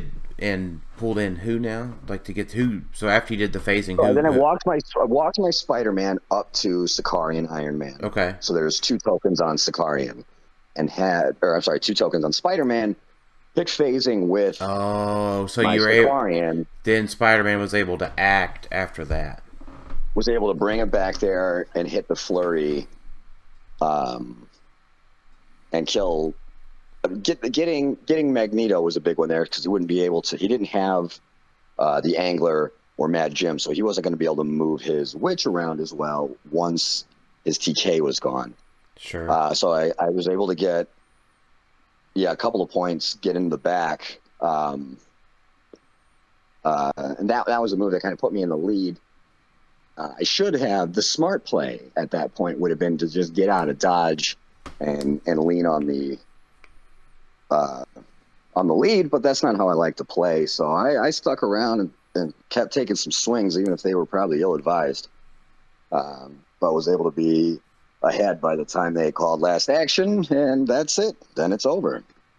and pulled in who now? Like to get who? So after you did the phasing, Uh, who, then I who? walked my I walked my Spider-Man up to Sicarian Iron Man. Okay. So there's two tokens on Sicarian, and had or I'm sorry, two tokens on Spider-Man. Pick phasing with Oh, so my you were able. Sicarian. Then Spider-Man was able to act after that. Was able to bring it back there and hit the flurry, um, and kill. Get, getting getting Magneto was a big one there because he wouldn't be able to. He didn't have uh, the Angler or Mad Jim, so he wasn't going to be able to move his Witch around as well once his T K was gone. Sure. Uh, so I, I was able to get, yeah, a couple of points, get in the back, um, uh, and that that was a move that kind of put me in the lead. Uh, I should have the smart play at that point would have been to just get out of dodge and and lean on the. Uh, on the lead, but that's not how I like to play. So I, I stuck around and, and kept taking some swings, even if they were probably ill-advised. Um, but was able to be ahead by the time they called last action, and that's it. Then it's over.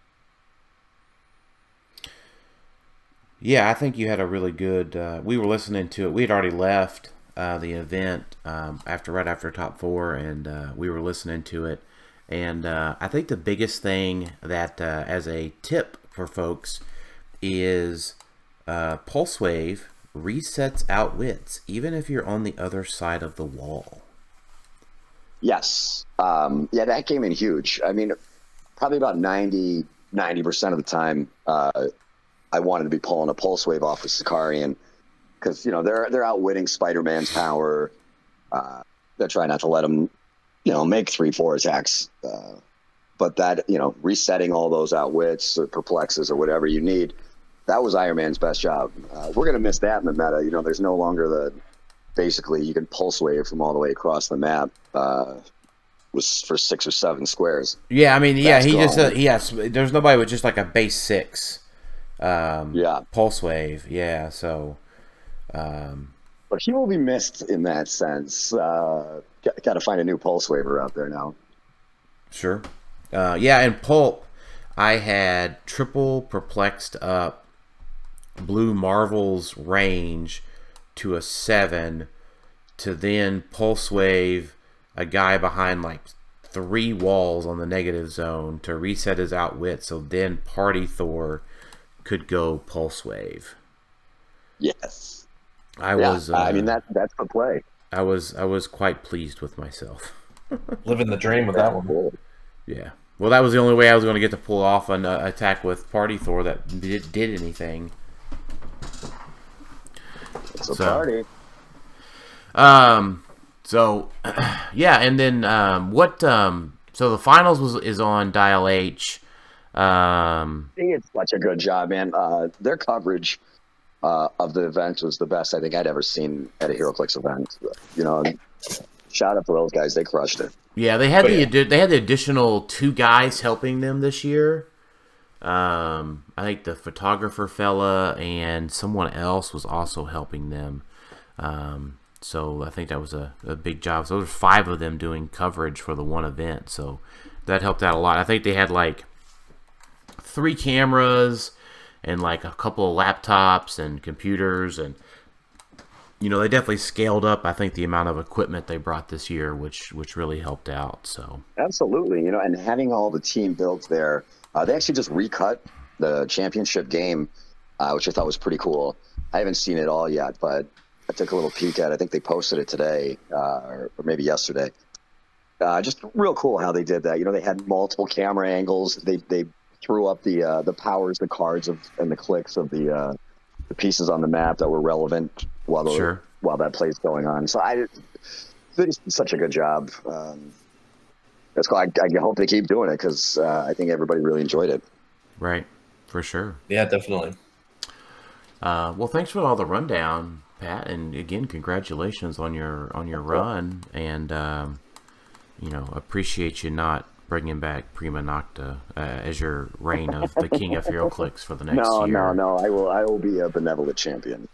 Yeah, I think you had a really good. Uh, we were listening to it. We had already left uh, the event um, after right after top four, and uh, we were listening to it. And uh, I think the biggest thing that, uh, as a tip for folks, is uh, Pulse Wave resets outwits, even if you're on the other side of the wall. Yes. Um, yeah, that came in huge. I mean, probably about ninety, ninety percent of the time, uh, I wanted to be pulling a Pulse Wave off with Sicarian because, you know, they're, they're outwitting Spider-Man's power. Uh, they're trying not to let him... you know, make three, four attacks. Uh, but that, you know, resetting all those outwits or perplexes or whatever you need, that was Iron Man's best job. Uh, we're going to miss that in the meta. You know, there's no longer the, basically you can pulse wave from all the way across the map uh, was for six or seven squares. Yeah, I mean, yeah, That's he gone. just, uh, yes, there's nobody with just like a base six um, Yeah. Pulse Wave. Yeah, so. Um, But he will be missed in that sense. Uh, got to find a new pulse waver out there now. Sure. Uh, yeah, and Pulp, I had triple perplexed up Blue Marvel's range to a seven to then Pulse Wave a guy behind like three walls on the negative zone to reset his outwit so then Party Thor could go Pulse Wave. Yes. I yeah, was. Uh, I mean, that that's the play. I was. I was quite pleased with myself. Living the dream with that one. Yeah. Well, that was the only way I was going to get to pull off an uh, attack with Party Thor that did, did anything. It's a So, party. Um. So, yeah, and then um, what? Um. So the finals was is on Dial H. Um. I think it's such a good job, man. Uh, their coverage uh, of the event was the best I think I'd ever seen at a HeroClix event. You know, shout out to those guys; they crushed it. Yeah, they had But the yeah. addi- they had the additional two guys helping them this year. Um, I think the photographer fella and someone else was also helping them. Um, so I think that was a, a big job. So there was five of them doing coverage for the one event. So that helped out a lot. I think they had like three cameras and like a couple of laptops and computers, and you know, they definitely scaled up, I think, the amount of equipment they brought this year, which which really helped out. So Absolutely, you know, and having all the team builds there. Uh, they actually just recut the championship game, uh, which I thought was pretty cool. I haven't seen it all yet, but I took a little peek at it. I think they posted it today, uh, or, or maybe yesterday. Uh, just real cool how they did that. You know, they had multiple camera angles. They they threw up the uh, the powers, the cards, of and the clicks of the uh, the pieces on the map that were relevant while the, Sure. while that play's going on. So I, they just did such a good job. Um, That's cool. I, I hope they keep doing it because uh, I think everybody really enjoyed it. right, for sure. Yeah, definitely. Uh, well, thanks for all the rundown, Pat, and again, congratulations on your on your run, and um, you know, appreciate you not bringing back Prima Nocta uh, as your reign of the king of HeroClix for the next No, year. no, no. I will. I will be a benevolent champion.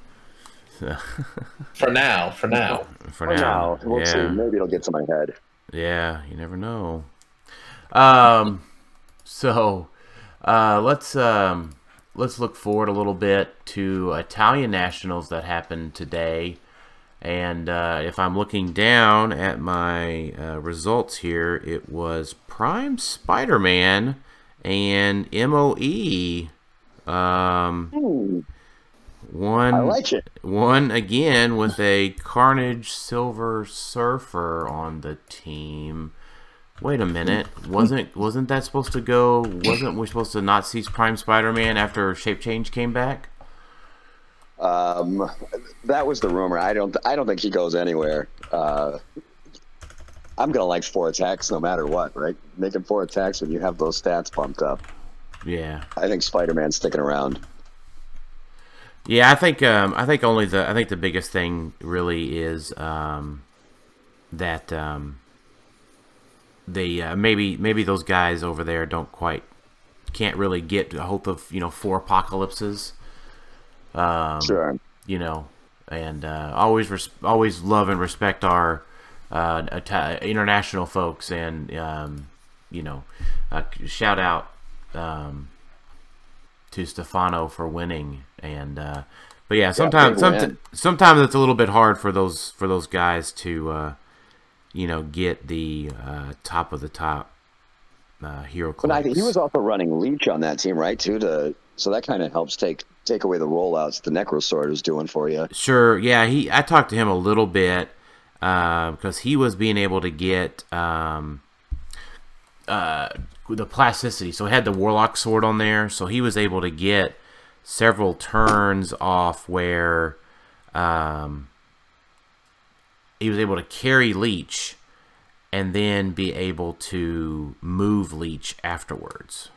For now, for now. For For now, now, we'll yeah, see. Maybe it'll get to my head. yeah, you never know. Um, so uh, let's um, let's look forward a little bit to Italian nationals that happened today. And uh, if I'm looking down at my uh, results here, it was Prime Spider-Man and M O E. Um, Ooh, one, I like it. one again with a Carnage Silver Surfer on the team. Wait a minute, wasn't wasn't that supposed to go? Wasn't we supposed to not see Prime Spider-Man after Shape Change came back? Um, that was the rumor. I don't. I don't think he goes anywhere. Uh, I'm gonna like four attacks no matter what, right? Making four attacks when you have those stats bumped up. Yeah, I think Spider-Man's sticking around. yeah. I think um, I think only the I think the biggest thing really is um, that. Um, They uh, maybe maybe those guys over there don't quite can't really get a hold of you know four apocalypses. Um, Sure. You know, and uh, always res always love and respect our uh, international folks, and um, you know, uh, shout out um, to Stefano for winning. And uh, but yeah, sometimes yeah, some, sometimes it's a little bit hard for those for those guys to. Uh, you know, get the uh, top of the top uh, HeroClix. But I think he was also running Leech on that team, right, too? To so that kind of helps take take away the rollouts the Necrosword is doing for you. Sure, yeah. He I talked to him a little bit uh, because he was being able to get um, uh, the plasticity. So he had the Warlock Sword on there, so he was able to get several turns off where. Um, He was able to carry Leech and then be able to move Leech afterwards.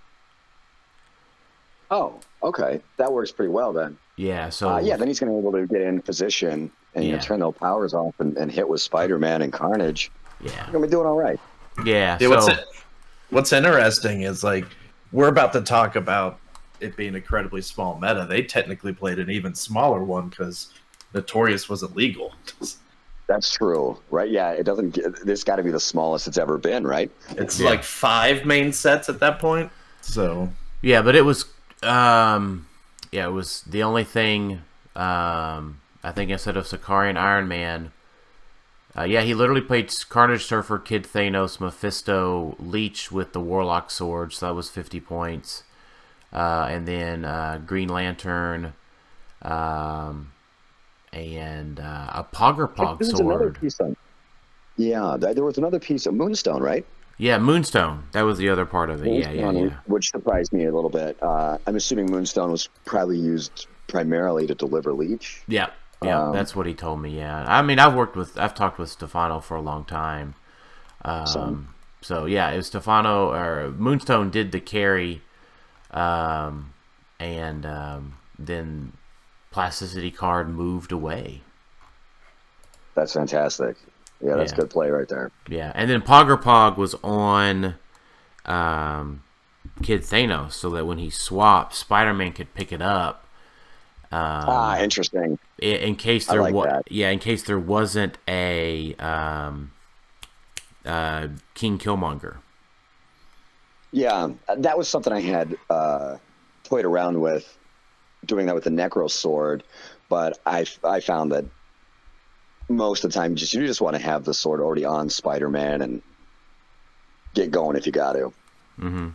Oh, okay. That works pretty well then. Yeah, so... Uh, yeah, then he's going to be able to get in position and yeah. you know, turn those powers off and, and hit with Spider-Man and Carnage. Yeah. You're going to be doing all right. Yeah, Yeah, so... what's, it, what's interesting is, like, we're about to talk about it being an incredibly small meta. They technically played an even smaller one because Notorious wasn't legal. That's true, right? Yeah, it doesn't get, this got to be the smallest it's ever been, right? It's yeah. like five main sets at that point. So yeah, but it was um yeah, it was the only thing um I think instead of Sicarian Iron Man. Uh, yeah, he literally played Carnage Surfer, Kid Thanos, Mephisto, Leech with the Warlock Sword, so that was fifty points. Uh, and then uh, Green Lantern, um and uh, a Poggerpog There was sword. another piece on, yeah, there was another piece of Moonstone, right? Yeah, Moonstone. That was the other part of it. Moonstone, yeah, yeah, yeah. Which surprised me a little bit. Uh, I'm assuming Moonstone was probably used primarily to deliver Leech. Yeah, yeah, Um, that's what he told me. Yeah, I mean, I've worked with, I've talked with Stefano for a long time. Um, So- so yeah, it was Stefano or Moonstone did the carry, um, and um, then Plasticity card moved away. That's fantastic. Yeah, that's Yeah. good play right there. Yeah, and then Poggerpog was on um, Kid Thanos, so that when he swapped, Spider-Man could pick it up. Um, ah, interesting. in, in case I there like was, that. yeah, in case there wasn't a um, uh, King Killmonger. Yeah, that was something I had uh, toyed around with, doing that with the Necro Sword, but I, I found that most of the time just you just want to have the sword already on Spider-Man and get going if you got to. Mm-hmm.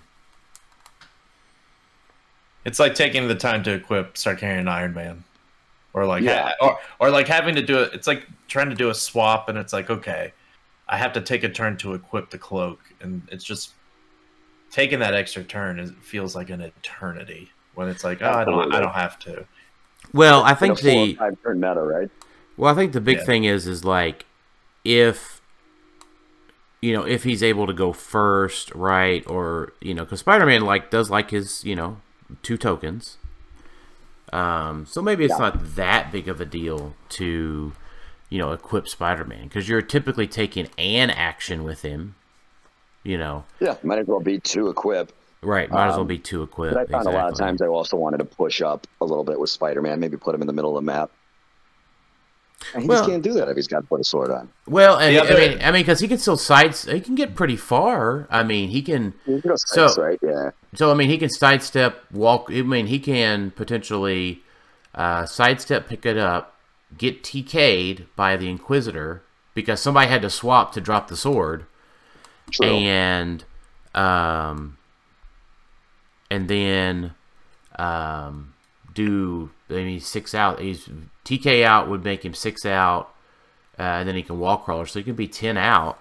it's like taking the time to equip Sicarian Iron Man, or like Yeah. ha or or like having to do it. It's like trying to do a swap, and it's like, okay, I have to take a turn to equip the cloak, and it's just taking that extra turn. Is feels like an eternity when it's like, oh, I don't, Absolutely. I don't have to. Well, I In a think four or the five turn meta, right? well, I think the big Yeah. thing is is like if you know if he's able to go first, right, or you know, because Spider-Man like does like his you know two tokens. Um, so maybe it's Yeah. not that big of a deal to you know equip Spider-Man because you're typically taking an action with him. You know, Yeah, might as well be two equip. right? Might as well Um, be two equipped. But I found a lot of exactly. times I also wanted to push up a little bit with Spider-Man, maybe put him in the middle of the map. And he Well- just can't do that if he's got to put a sword on. Well, and The I other- mean, I mean, because he can still side, he can get pretty far. I mean, he can. He can go So- six, right? Yeah. So I mean, he can sidestep, walk. I mean, he can potentially uh, sidestep, pick it up, get T K'd by the Inquisitor because somebody had to swap to drop the sword, True. and um, and then um, do I mean six out. He's T K out would make him six out, uh, and then he can wall crawler, so he can be ten out.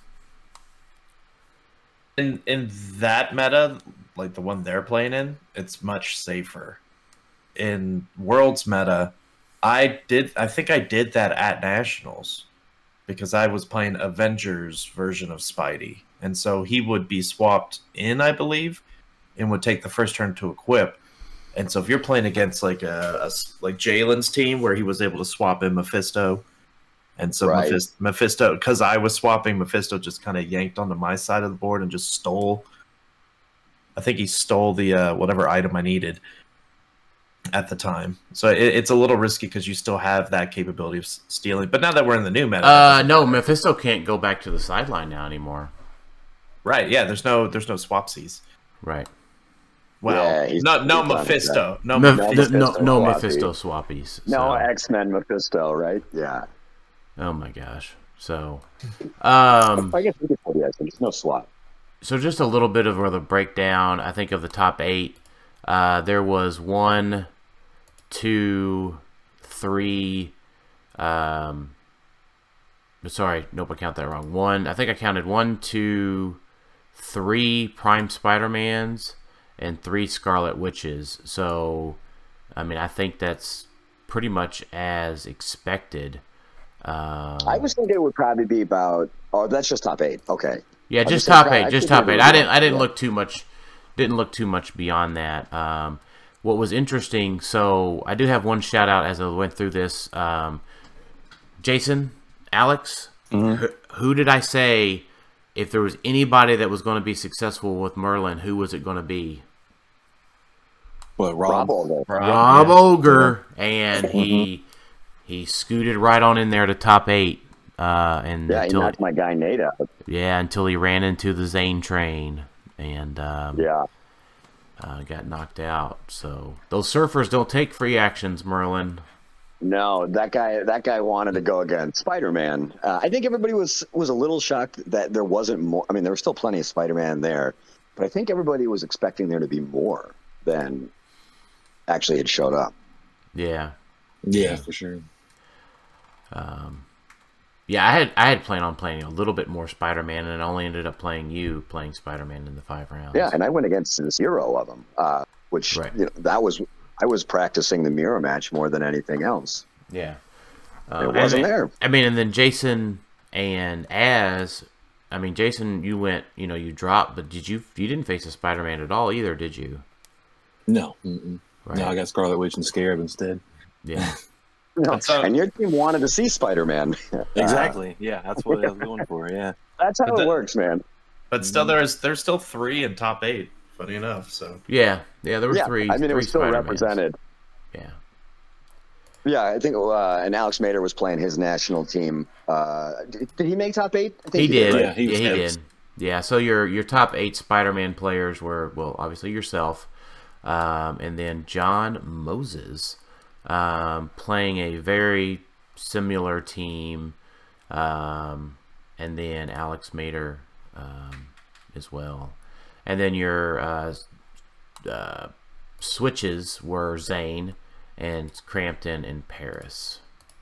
In in that meta, like the one they're playing in, it's much safer. In Worlds meta, I did I think I did that at Nationals because I was playing Avengers version of Spidey. And so he would be swapped in, I believe, and would take the first turn to equip. And so if you're playing against like a, a like Jalen's team where he was able to swap in Mephisto, and so Right. Mephisto, Mephisto, because I was swapping, Mephisto just kind of yanked onto my side of the board and just stole. I think he stole the uh, whatever item I needed at the time. So it, it's a little risky because you still have that capability of s- stealing. But now that we're in the new meta, that Uh, doesn't no, matter. Mephisto can't go back to the sideline now anymore. Right? Yeah, there's no there's no swapsies. Right. Well, Yeah, he's- no no he's done Mephisto, no Meph- Mephisto. no, no, no Swappy. Mephisto swappies. No so- X-Men Mephisto, right? Yeah. Oh my gosh. So, um, I guess we could put yes, there's no swap. so just a little bit of a breakdown. I think of the top eight. Uh, there was one, two, three. Um, sorry, nope, I count that wrong. One. I think I counted one, two, three Prime Spider-Mans and three Scarlet Witches. So, I mean, I think that's pretty much as expected. Um, I was thinking it would probably be about. Oh, that's just top eight. Okay. Yeah, I just was top saying, eight, I just think top it eight. would I be- didn't, I didn't yeah. look too much, didn't look too much beyond that. Um, what was interesting, so I do have one shout out as I went through this. Um, Jason, Alex, Mm-hmm. who, who did I say if there was anybody that was going to be successful with Merlin? Who was it going to be? What, Rob Rob? Older. Rob yeah. Ogre, and he he scooted right on in there to top eight. Uh, and Yeah, he until knocked my guy Nate out. yeah, until he ran into the Zane train and um, Yeah. uh, got knocked out. So those surfers don't take free actions, Merlin. No, that guy. That guy wanted to go against Spider-Man. Uh, I think everybody was was a little shocked that there wasn't more. I mean, there was still plenty of Spider-Man there, but I think everybody was expecting there to be more than actually had showed up. Yeah, Yeah, for sure. yeah. I had I had planned on playing a little bit more Spider-Man, and I only ended up playing you playing Spider-Man in the five rounds. Yeah, and I went against zero of them, uh, which Right. you know, that was I was practicing the mirror match more than anything else. yeah. It Uh, wasn't I mean, there. I mean, and then Jason and Az. I mean, Jason, you went, you know, you dropped, but did you? You didn't face a Spider-Man at all either, did you? No. Mm-mm. Right. No, I got Scarlet Witch and Scarab instead. Yeah. No, so- and your team wanted to see Spider-Man. Exactly. Yeah, that's what I was going for. Yeah. That's how But it the- works, man. But still, there's there's still three in top eight. Funny enough, so Yeah, yeah, there were Yeah, three. I mean, it three was still Spider-Mans. represented. Yeah, Yeah, I think, uh, and Alex Mader was playing his national team. Uh, did, did he make top eight? I think he did. right? Yeah, he Yeah, was he close. did. Yeah, so your your top eight Spider-Man players were, well, obviously yourself, um, and then John Moses, um, playing a very similar team, um, and then Alex Mader um, as well, and then your uh, uh, switches were Zane and Crampton and Paris.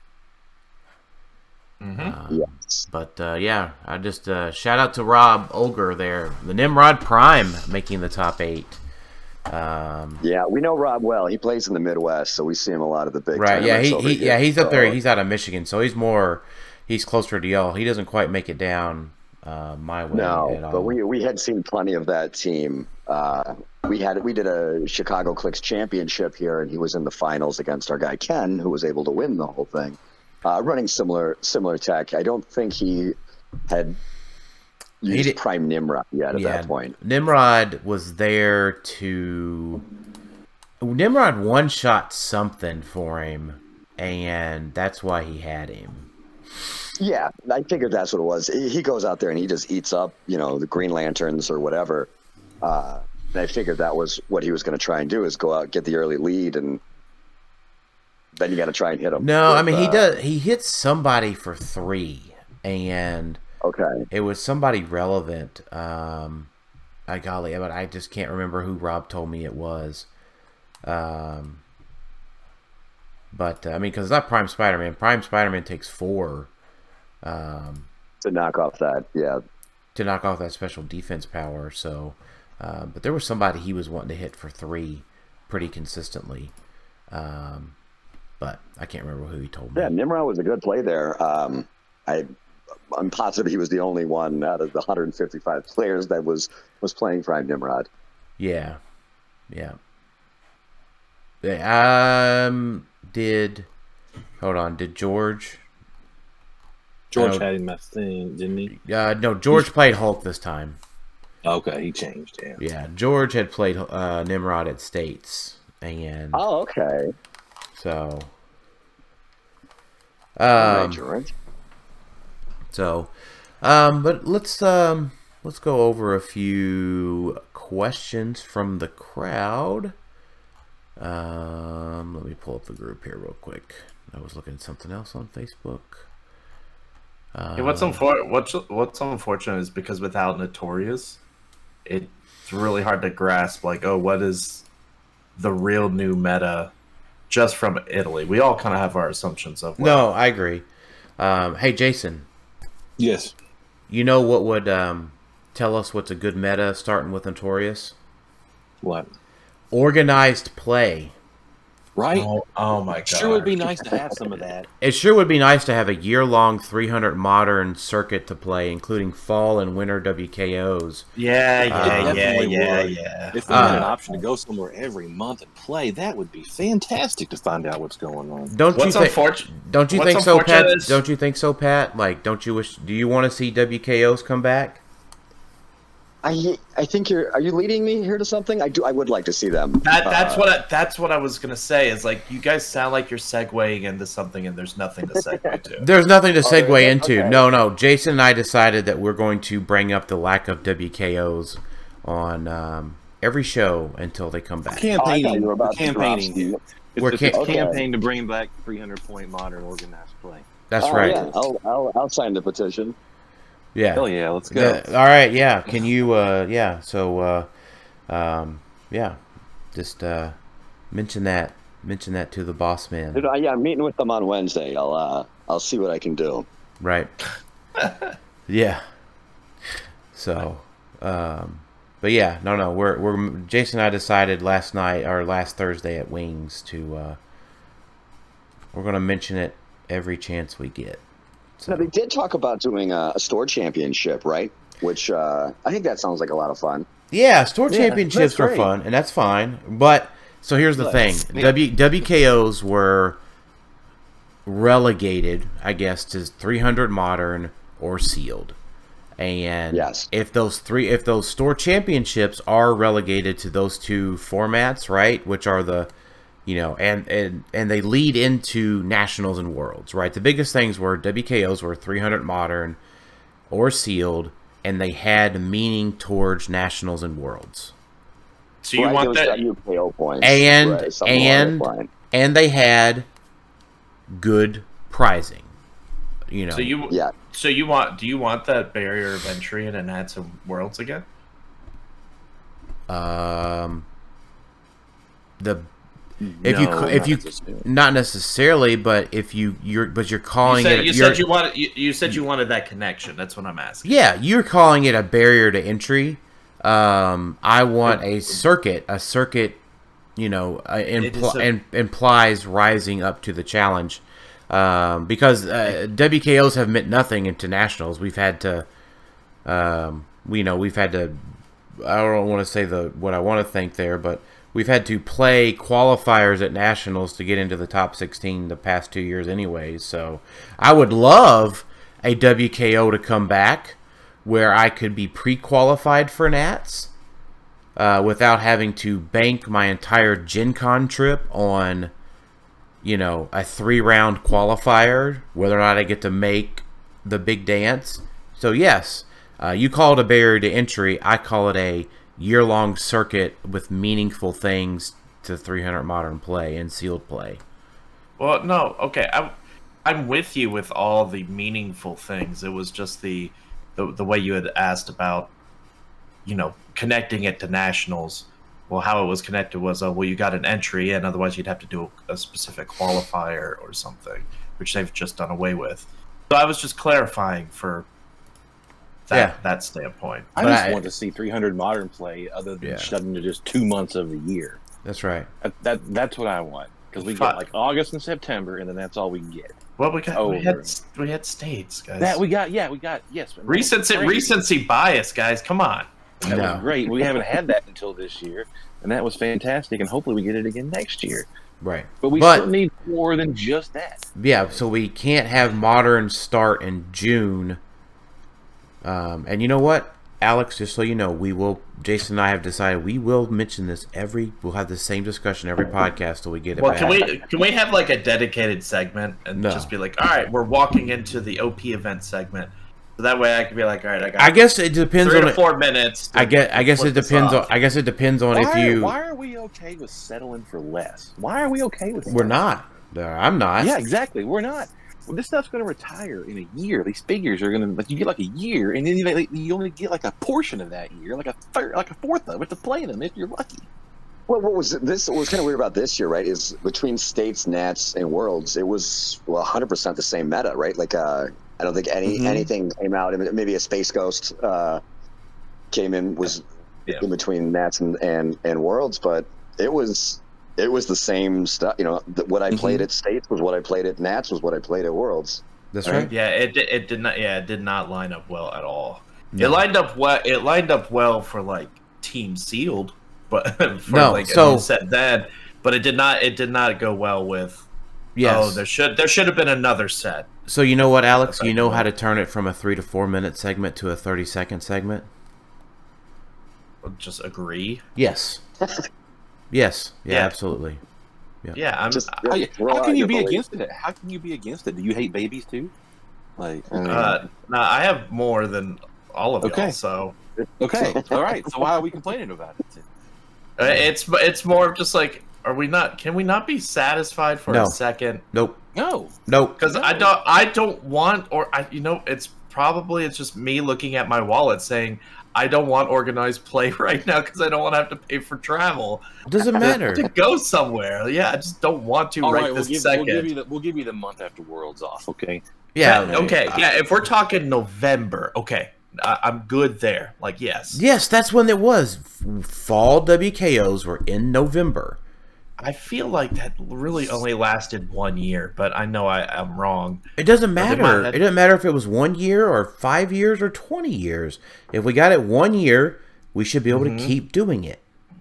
Yes. But uh, yeah, I just uh, shout out to Rob Olger there, the Nimrod Prime, making the top eight. Um, Yeah, we know Rob well. He plays in the Midwest, so we see him a lot of the big right? Yeah, tournaments he, over he here. yeah he's up there. So, He's out of Michigan, so he's more he's closer to y'all. He doesn't quite make it down uh, my way no, at all. but we we had seen plenty of that team. Uh, we had we did a Chicago Clix Championship here, and he was in the finals against our guy Ken, who was able to win the whole thing. Uh, running similar similar tech. I don't think he had used did- Prime Nimrod yet at yeah, that point. Nimrod was there to Nimrod one shot something for him. and that's why he had him. Yeah, I figured that's what it was. He goes out there and he just eats up, you know, the Green Lanterns or whatever. Uh, and I figured that was what he was going to try and do, is go out, get the early lead, and then you got to try and hit him. No, with, I mean, he uh, does. He hits somebody for three, and okay, it was somebody relevant. Um, I golly, but I just can't remember who Rob told me it was. Um, but uh, I mean, because it's not Prime Spider-Man. Prime Spider-Man takes four. Um, to knock off that, yeah. To knock off that special defense power. So, uh, but there was somebody he was wanting to hit for three pretty consistently. Um, but I can't remember who he told me. Yeah, Nimrod was a good play there. Um, I, I'm positive he was the only one out of the one hundred fifty-five players that was, was playing Prime Nimrod. Yeah. Yeah. Um, did, hold on, did George... George had him, I think, didn't he? Uh, no, George played Hulk this time. Okay, he changed, yeah. Yeah, George had played uh, Nimrod at States, and Oh, okay. so, All right, um, George. so, um, but let's um, let's go over a few questions from the crowd. Um, let me pull up the group here real quick. I was looking at something else on Facebook. Yeah, what's unfor what's what's unfortunate is because without Notorious, it's really hard to grasp. Like, oh, what is the real new meta just from Italy? We all kind of have our assumptions of. What No, I agree. Um, hey, Jason. Yes. You know what would um, tell us what's a good meta starting with Notorious? What? Organized play. Right? Oh, oh my god! Sure would be nice to have some of that. It sure would be nice to have a year-long three hundred modern circuit to play, including fall and winter W K Os. Yeah, yeah, Uh, yeah, definitely yeah, would. yeah. If we had an Uh, option to go somewhere every month and play, that would be fantastic to find out what's going on. Don't What's you think? unfortunate? Don't you what's think so, Pat? unfortunate is- Don't you think so, Pat? Like, don't you wish? Do you want to see W K Os come back? I I think you're. Are you leading me here to something? I do. I would like to see them. That that's Uh, what I, that's what I was gonna say. Is like you guys sound like you're segueing into something, and there's nothing to segue to. There's nothing to segue yeah, into. okay. No, no. Jason and I decided that we're going to bring up the lack of W K Os on um, every show until they come back. Oh, I thought Campaigning. you were about We're to drop campaigning. some- It's, We're it's a ca- Okay. campaign to bring back three hundred point modern organized play. That's Oh, right. Yeah, I'll, I'll I'll sign the petition. Yeah. Hell yeah, let's go. The- all right, yeah. Can you, uh, yeah, so, uh, um, yeah, just, uh, mention that, mention that to the boss man. Dude, I- yeah, I'm meeting with them on Wednesday. I'll uh, I'll see what I can do. Right. Yeah. So, um, but yeah, no, no, we're, we're, Jason and I decided last night, or last Thursday at Wings to, uh, we're going to mention it every chance we get. So, Now, they did talk about doing a, a store championship, right? Which uh, I think that sounds like a lot of fun. yeah, store Yeah, championships that's are great. fun, and that's fine. But so here's the thing: Yeah. W W K Os were relegated, I guess, to three hundred modern or sealed. And Yes. if those three, if those store championships are relegated to those two formats, right, which are the, you know, and and and they lead into nationals and worlds, right? The biggest things were W K Os were three hundred modern or sealed, and they had meaning towards nationals and worlds. So you Right, want there was that? W K O points, And right, something along and that line. and they had good prizing. You know. So you Yeah. So you want? Do you want that barrier of entry and add some worlds again? um the if you No, ca- if not you necessarily. not necessarily, but if you you're but you're You calling said it you you're- said you wanted you, you said you wanted that connection. That's what I'm asking. yeah, you're calling it a barrier to entry. Um, I want a circuit. A circuit, you know, uh, It is impl- a- im- implies rising up to the challenge. Um, because uh, W K Os have meant nothing into nationals. We've had to, um, we, you know, we've had to. I don't want to say the what I want to think there, but we've had to play qualifiers at nationals to get into the top sixteen the past two years, anyways. So I would love a W K O to come back where I could be pre-qualified for Nats uh, without having to bank my entire Gen Con trip on, you know, a three-round qualifier, whether or not I get to make the big dance. So, yes, uh, you call it a barrier to entry. I call it a year-long circuit with meaningful things to three hundred modern play and sealed play. Well, no, okay, I'm, I'm with you with all the meaningful things. It was just the, the, the way you had asked about, you know, connecting it to nationals. Well, how it was connected was, oh, well, you got an entry in, otherwise you'd have to do a specific qualifier or something, which they've just done away with. So I was just clarifying for that Yeah. that standpoint. I But just I- want to see three hundred modern play, other than Yeah. shutting to just two months of the year. That's right. That, that that's what I want, because we Fi- get like August and September, and then that's all we get. Well, we got Oh, we had right. we had states, guys. That we got, yeah, we got yes. but that was recency great. recency bias, guys. Come on. That No. was great. We haven't had that until this year, and that was fantastic. And hopefully we get it again next year. Right. But we But- still need more than just that. Yeah, so we can't have modern start in June. Um, and you know what, Alex, just so you know, we will, Jason and I have decided we will mention this every, we'll have the same discussion every podcast till we get it Well, back. can we can we have like a dedicated segment and No. just be like, all right, we're walking into the O P event segment, so that way I can be like, all right, I got I guess it depends three on to it. four minutes. to- I guess, I to guess it flip this depends on, off. I guess it depends on if Why, you, why are we okay with settling for less? Why are we okay with we're that? not. Uh, I'm not. Yeah, exactly. We're not. Well, this stuff's going to retire in a year. These figures are going to, like, you get like a year, and then you, like, you only get like a portion of that year, like a third, like a fourth of it to play them if you're lucky. Well, what was this? What was kind of weird about this year, right? Is between states, Nats, and Worlds, it was well, one hundred percent the same meta, right? Like, uh, I don't think any Mhm. anything came out. Maybe a Space Ghost uh, came in was Yeah. in between Nats and, and and Worlds, but it was it was the same stuff. You know, th- what I played Mhm. at States was what I played at Nats was what I played at Worlds. That's Right. right. Yeah, it di- it did not. Yeah, it did not line up well at all. No. It lined up well. It lined up well for like Team Sealed, but for No, like so- you said then, but it did not. It did not go well with. Yes. Oh, there should there should have been another set. So you know what, Alex? You know Effectively. how to turn it from a three to four minute segment to a thirty second segment? Just agree. Yes. Yes. Yeah, Yeah. absolutely. Yeah, I'm. Just How, we're how all can you out be here, against it? How can you be against it? Do you hate babies too? Like, I mean, Uh, nah, I have more than all of Okay. y'all, so okay, all right. So why are we complaining about it? uh, it's it's more of just like, are we not? Can we not be satisfied for No. a second? Nope. No, Nope. Because I don't, I don't want, or I, you know, it's probably it's just me looking at my wallet saying I don't want organized play right now because I don't want to have to pay for travel Doesn't matter. to go somewhere. Yeah, I just don't want to all right, right. We'll this give, second. we'll give you the we'll give you the month after Worlds off. Okay. Yeah. okay. Yeah, if we're talking November, okay, I, I'm good there. Like, yes, Yes, that's when it was. F- Fall W K Os were in November. I feel like that really only lasted one year, but I know I, I'm wrong. It doesn't But they matter. might have- It doesn't matter if it was one year or five years or twenty years. If we got it one year, we should be able Mhm. to keep doing it.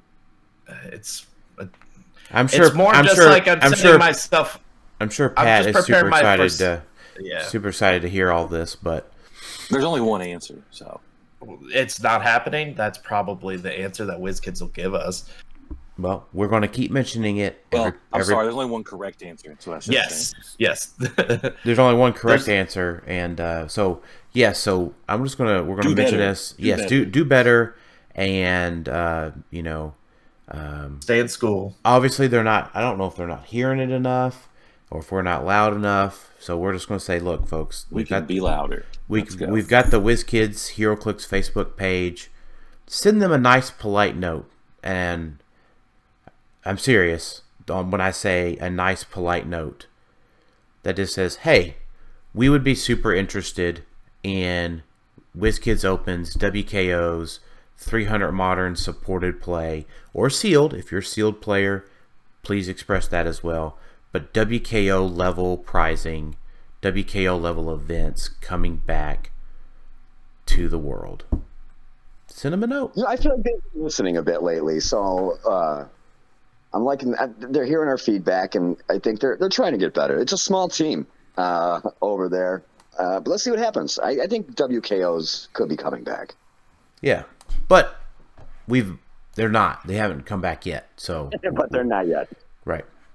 It's I'm sure. it's more I'm just sure, like I'm, I'm setting sure. myself. I'm sure I'm Pat just is super preparing my excited first- to Yeah, super excited to hear all this. But There's only one answer. So it's not happening. That's probably the answer that WizKids will give us. well, we're going to keep mentioning it. well, every- I'm every- sorry. There's only one correct answer. That's what I should Yes, say. yes. There's only one correct There's- answer, and uh, so yeah. So I'm just gonna we're gonna Do mention better. this. Do yes, better. do do better, and uh, you know, um, Stay in school. obviously they're not. I don't know if they're not hearing it enough, or if we're not loud enough. So we're just gonna say, look, folks, We we've can got be louder. we Let's go. we've got the WizKids HeroClix Facebook page. Send them a nice, polite note, and I'm serious on when I say a nice, polite note that just says, "Hey, we would be super interested in WizKids Opens, W K Os, three hundred Modern supported play, or sealed. If you're a sealed player, please express that as well. But W K O level prizing, W K O level events coming back to the world." Send them a note. You know, I feel like they've been listening a bit lately, so uh, I'm liking. They're hearing our feedback, and I think they're they're trying to get better. It's a small team uh, over there, uh, but let's see what happens. I, I think W K Os could be coming back. Yeah, but we've they're not. They haven't come back yet. So But they're not yet. right,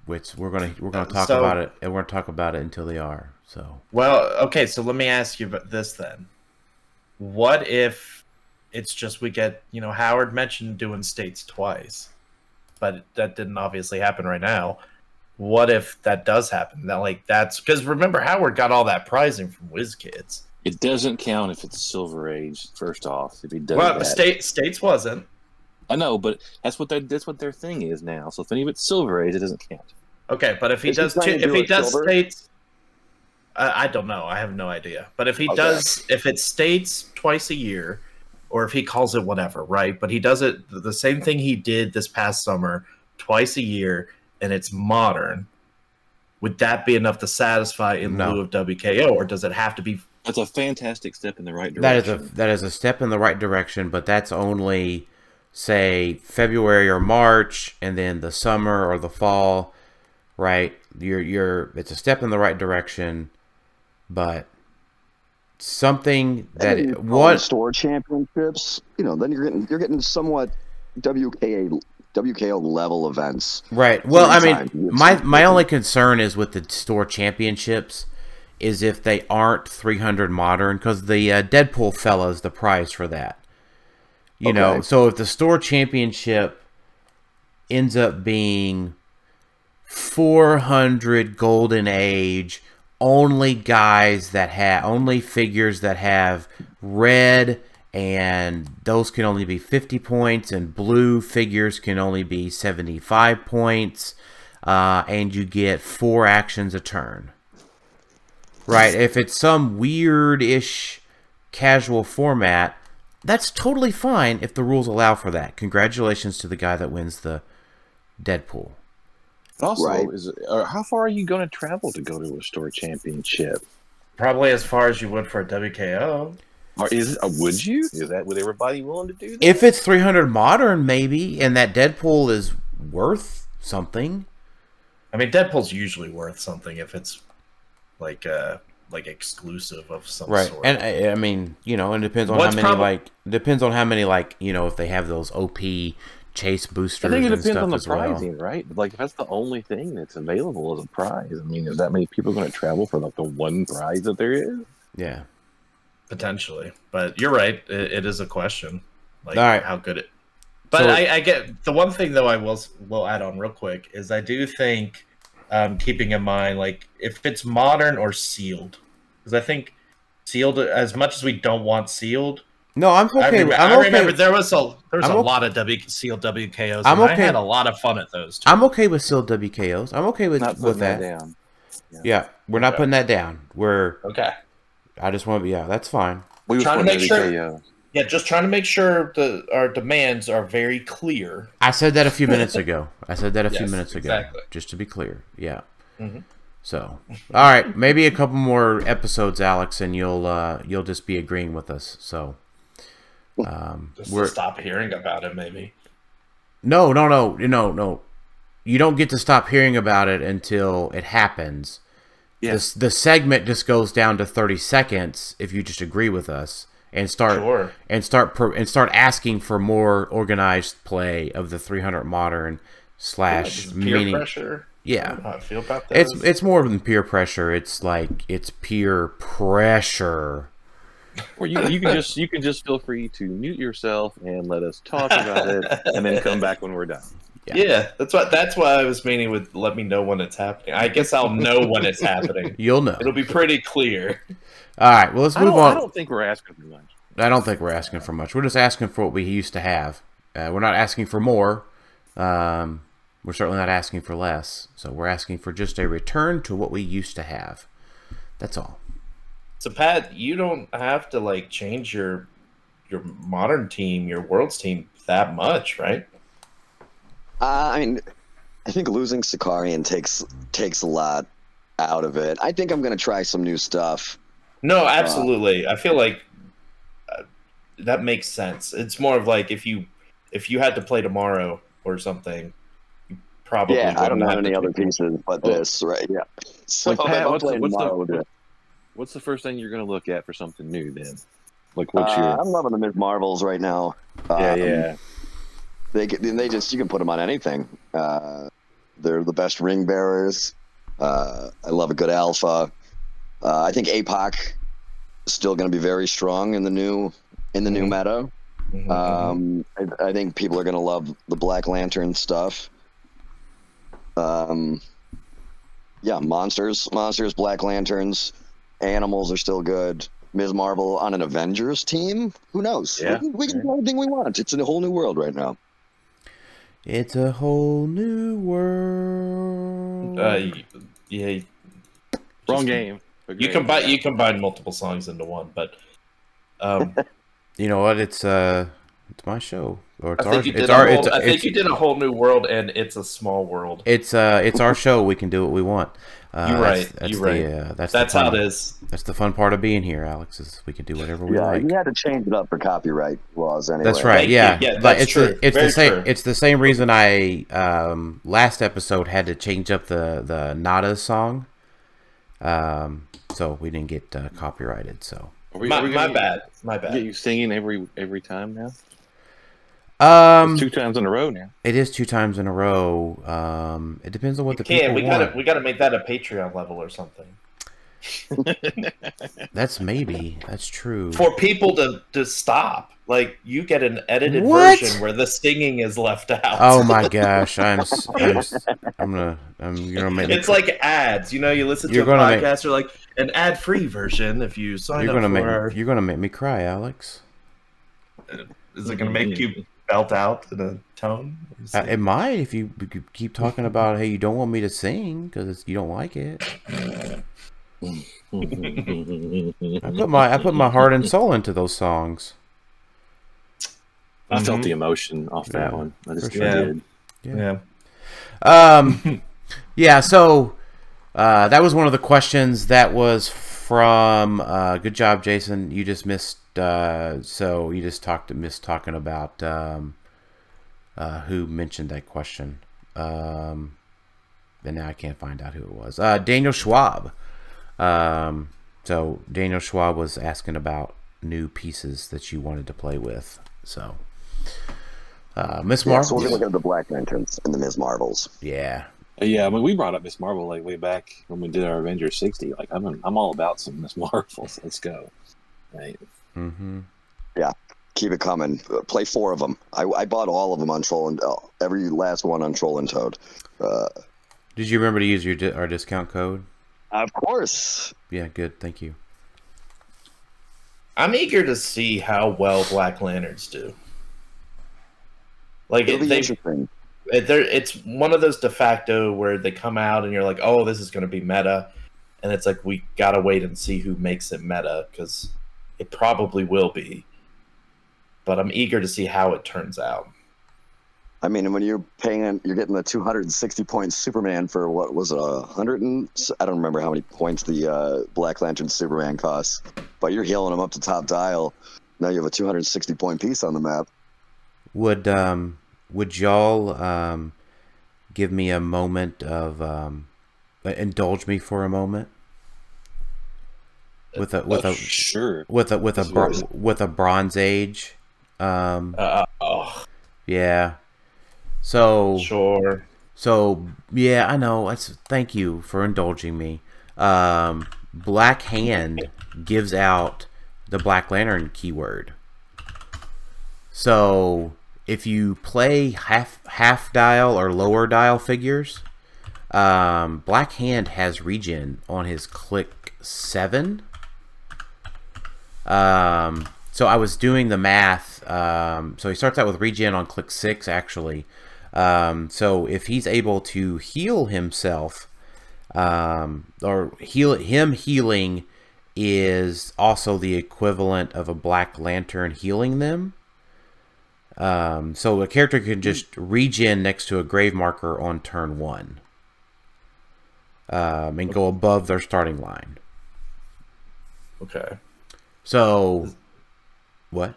which we're gonna we're gonna talk So- about it, and we're gonna talk about it until they are. So Well, okay, so let me ask you about this then. What if it's just we get, you know, Howard mentioned doing states twice, but that didn't obviously happen right now. What if that does happen? That like that's because remember Howard got all that prizing from WizKids. It doesn't count if it's Silver Age. First off, if he does Well, that, state states wasn't. I know, but that's what their that's what their thing is now. So if any of it's Silver Age, it doesn't count. Okay, but if he Is he does trying two, to if do he a does silver? states, I, I don't know. I have no idea. But if he Okay. does, if it states twice a year, or if he calls it whatever, right? But he does it the same thing he did this past summer, twice a year, and it's modern. Would that be enough to satisfy in No. lieu of W K O, or does it have to be? That's a fantastic step in the right that is direction. a that is a step in the right direction, but that's only say February or March, and then the summer or the fall, right? You're you're it's a step in the right direction, but something that And it, you call them what store championships? You know, then you're getting you're getting somewhat W K A W K O level events. right? Well, I Three mean, times. my my only concern is with the store championships is if they aren't three hundred modern, because the uh, Deadpool fella is the prize for that. You know, Okay. so if the store championship ends up being four hundred golden age, only guys that have only figures that have red, and those can only be fifty points, and blue figures can only be seventy-five points, uh, and you get four actions a turn. Right? If it's some weird-ish casual format, that's totally fine if the rules allow for that. Congratulations to the guy that wins the Deadpool. Also, Right. is it, uh, how far are you going to travel to go to a store championship? Probably as far as you would for a W K O. Or is uh, would you? Is that would everybody willing to do that? If it's three hundred modern, maybe, and that Deadpool is worth something. I mean, Deadpool's usually worth something if it's like uh like exclusive of some Right. sort. And I, I mean, you know, it depends on What's how many, prob- like, depends on how many, like, you know, if they have those O P chase boosters I think it and depends stuff on the as well. pricing, right? Like, if that's the only thing that's available as a prize, I mean, is that many people going to travel for like the one prize that there is? Yeah. Potentially, but you're right. It, it is a question, like All right. how good it. But So- I, I get the one thing though. I will will add on real quick is I do think, um, keeping in mind like if it's modern or sealed, because I think sealed as much as we don't want sealed. No, I'm I, okay. remember, I'm I okay. remember there was a there was I'm a o- lot of W sealed W K Os. I'm and I okay- had a lot of fun at those. Too. I'm okay with sealed W K Os. I'm okay with, Not with putting that. that down. Yeah, we're not Okay. putting that down. We're. Okay. I just want to. Yeah, that's fine. We was Trying to putting make sure- W K O. Yeah, just trying to make sure the our demands are very clear. I said that a few minutes ago. I said that a few Yes, minutes ago. exactly. Just to be clear. Yeah. Mhm. So, all right, maybe a couple more episodes, Alex, and you'll uh, you'll just be agreeing with us. So, um, Just we're to stop hearing about it, maybe. no, no, no, no, no. You don't get to stop hearing about it until it happens. Yeah. This the segment just goes down to thirty seconds if you just agree with us and start Sure. and start pro, and start asking for more organized play of the three hundred modern slash Just peer meaning. pressure. I Yeah. don't know how I feel about that. It's it's more than peer pressure. It's like it's peer pressure. Or you, you can just you can just feel free to mute yourself and let us talk about it, and then come back when we're done. Yeah. yeah, that's what that's why I was meaning with let me know when it's happening. I guess I'll know when it's happening. You'll know. It'll be pretty clear. All right. Well, let's I move don't, on. I don't think we're asking for much. I don't think we're asking for much. We're just asking for what we used to have. Uh, we're not asking for more. Um, we're certainly not asking for less. So we're asking for just a return to what we used to have. That's all. So Pat, you don't have to like change your your modern team, your world's team that much, right? Uh, I mean, I think losing Sicarian takes takes a lot out of it. I think I'm going to try some new stuff. No, absolutely. I feel like uh, that makes sense. It's more of like if you if you had to play tomorrow or something, you probably Yeah, I don't wouldn't have any to other take- pieces but Oh. this, right? Yeah. So Like, if Pat, I'm what's the- playing what's the- tomorrow, then- What's the first thing you're going to look at for something new then? Like what's Uh, your? I'm loving the Miz Marvels right now. Yeah, Um, yeah. They get, they just you can put them on anything. Uh, they're the best ring bearers. Uh, I love a good alpha. Uh, I think A P O C is still going to be very strong in the new in the mm-hmm. new meta. Mm-hmm, um, mm-hmm. I, I think people are going to love the Black Lantern stuff. Um, yeah, monsters, monsters, Black Lanterns, animals are still good. Miz Marvel on an Avengers team? Who knows? Yeah. We can, we can do anything we want. It's a whole new world right now. It's a whole new world. Uh, yeah. Wrong game. You combine you combine multiple songs into one, but um, you know what? It's uh, it's my show, or it's I our. Think you did it's a our. whole, It's, I think it's, you did a whole new world, and it's a small world. It's uh, it's our show. We can do what we want. Uh, You're right. That's, that's You're the, right. Uh, that's that's the how it is. That's the fun part of being here, Alex. Is we can do whatever we yeah, like. you had to change it up for copyright laws anyway. That's right. Thank yeah, you. Yeah, but that's it's true. The, it's Very the same. true. It's the same reason I um last episode had to change up the the Nada song. Um, so we didn't get uh, copyrighted. So Are we, my, are we my gonna bad. My bad. Get you singing every every time now? um, It's two times in a row now. it is two times in a row. Um, it depends on what the Can't people we want. gotta we gotta make that a Patreon level or something That's maybe that's true. for people to to stop. Like you get an edited What? version where the singing is left out. Oh my gosh, I'm s- I'm s- I'm gonna I'm you're gonna make me It's like ads, you know. You listen to You're a gonna make- podcast, or like an ad-free version if you sign you're up gonna for make our. you're gonna make me cry, Alex. Is it gonna make you belt out in a tone? Uh, it might if you, if you keep talking about hey you don't want me to sing because you don't like it. I put my I put my heart and soul into those songs. I Mm-hmm. felt the emotion off that Yeah, one. I just for sure. I did. Yeah. Um, yeah. So uh, that was one of the questions that was from. Uh, good job, Jason. You just missed. Uh, so you just talked missed talking about um, uh, who mentioned that question. Um, and now I can't find out who it was. Uh, Daniel Schwab. Um, so Daniel Schwab was asking about new pieces that you wanted to play with. So. Uh, Miss Yeah, Marvel. so we're going to look at the Black Lanterns and the Miz Marvels. Yeah. Uh, Yeah, I mean, we brought up Miss Marvel like way back when we did our Avengers sixty. Like, I'm I'm all about some Miss Marvels. Let's go. Right. Mm-hmm. Yeah, keep it coming. Uh, play four of them. I, I bought all of them on Troll and uh, every last one on Troll and Toad. Uh, Did you remember to use your di our discount code? of course. Yeah, good. Thank you. I'm eager to see how well Black Lanterns do. Like It'll be they, interesting. they're, it's one of those de facto where they come out and you're like, oh, this is going to be meta, and it's like we gotta wait and see who makes it meta because it probably will be. But I'm eager to see how it turns out. I mean, when you're paying, you're getting the two hundred sixty point Superman for what was it, a hundred and I don't remember how many points the uh, Black Lantern Superman costs, but you're healing him up to top dial. Now you have a two hundred sixty point piece on the map. Would um would y'all um give me a moment of um indulge me for a moment with a with Oh, a sure. with a with a That's bro yours. with a Bronze Age um Uh, oh, yeah so sure. So yeah, I know. That's thank you for indulging me. Um, Black Hand gives out the Black Lantern keyword. So if you play half half dial or lower dial figures, um, Black Hand has regen on his click seven. Um, so I was doing the math. Um, so he starts out with regen on click six actually. Um, so if he's able to heal himself, um, or heal him healing is also the equivalent of a Black Lantern healing them. Um, so a character can just regen next to a grave marker on turn one, um, and go above their starting line. Okay. So, what?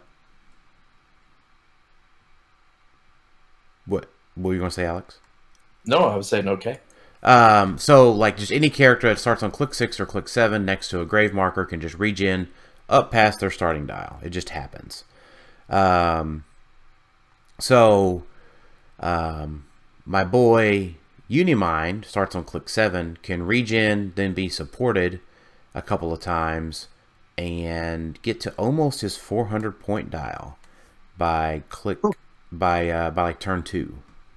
What? What were you going to say, Alex? No, I was saying okay. Um, so, like, just any character that starts on click six or click seven next to a grave marker can just regen up past their starting dial. It just happens. Um, so, um, my boy, Unimind starts on click seven, can regen, then be supported a couple of times, and get to almost his four hundred point dial by click by uh, by like turn two.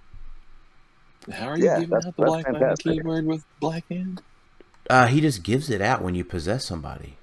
How are you Yeah, giving that's- out the that's black land fantastic. keyword with black hand? Uh, he just gives it out when you possess somebody.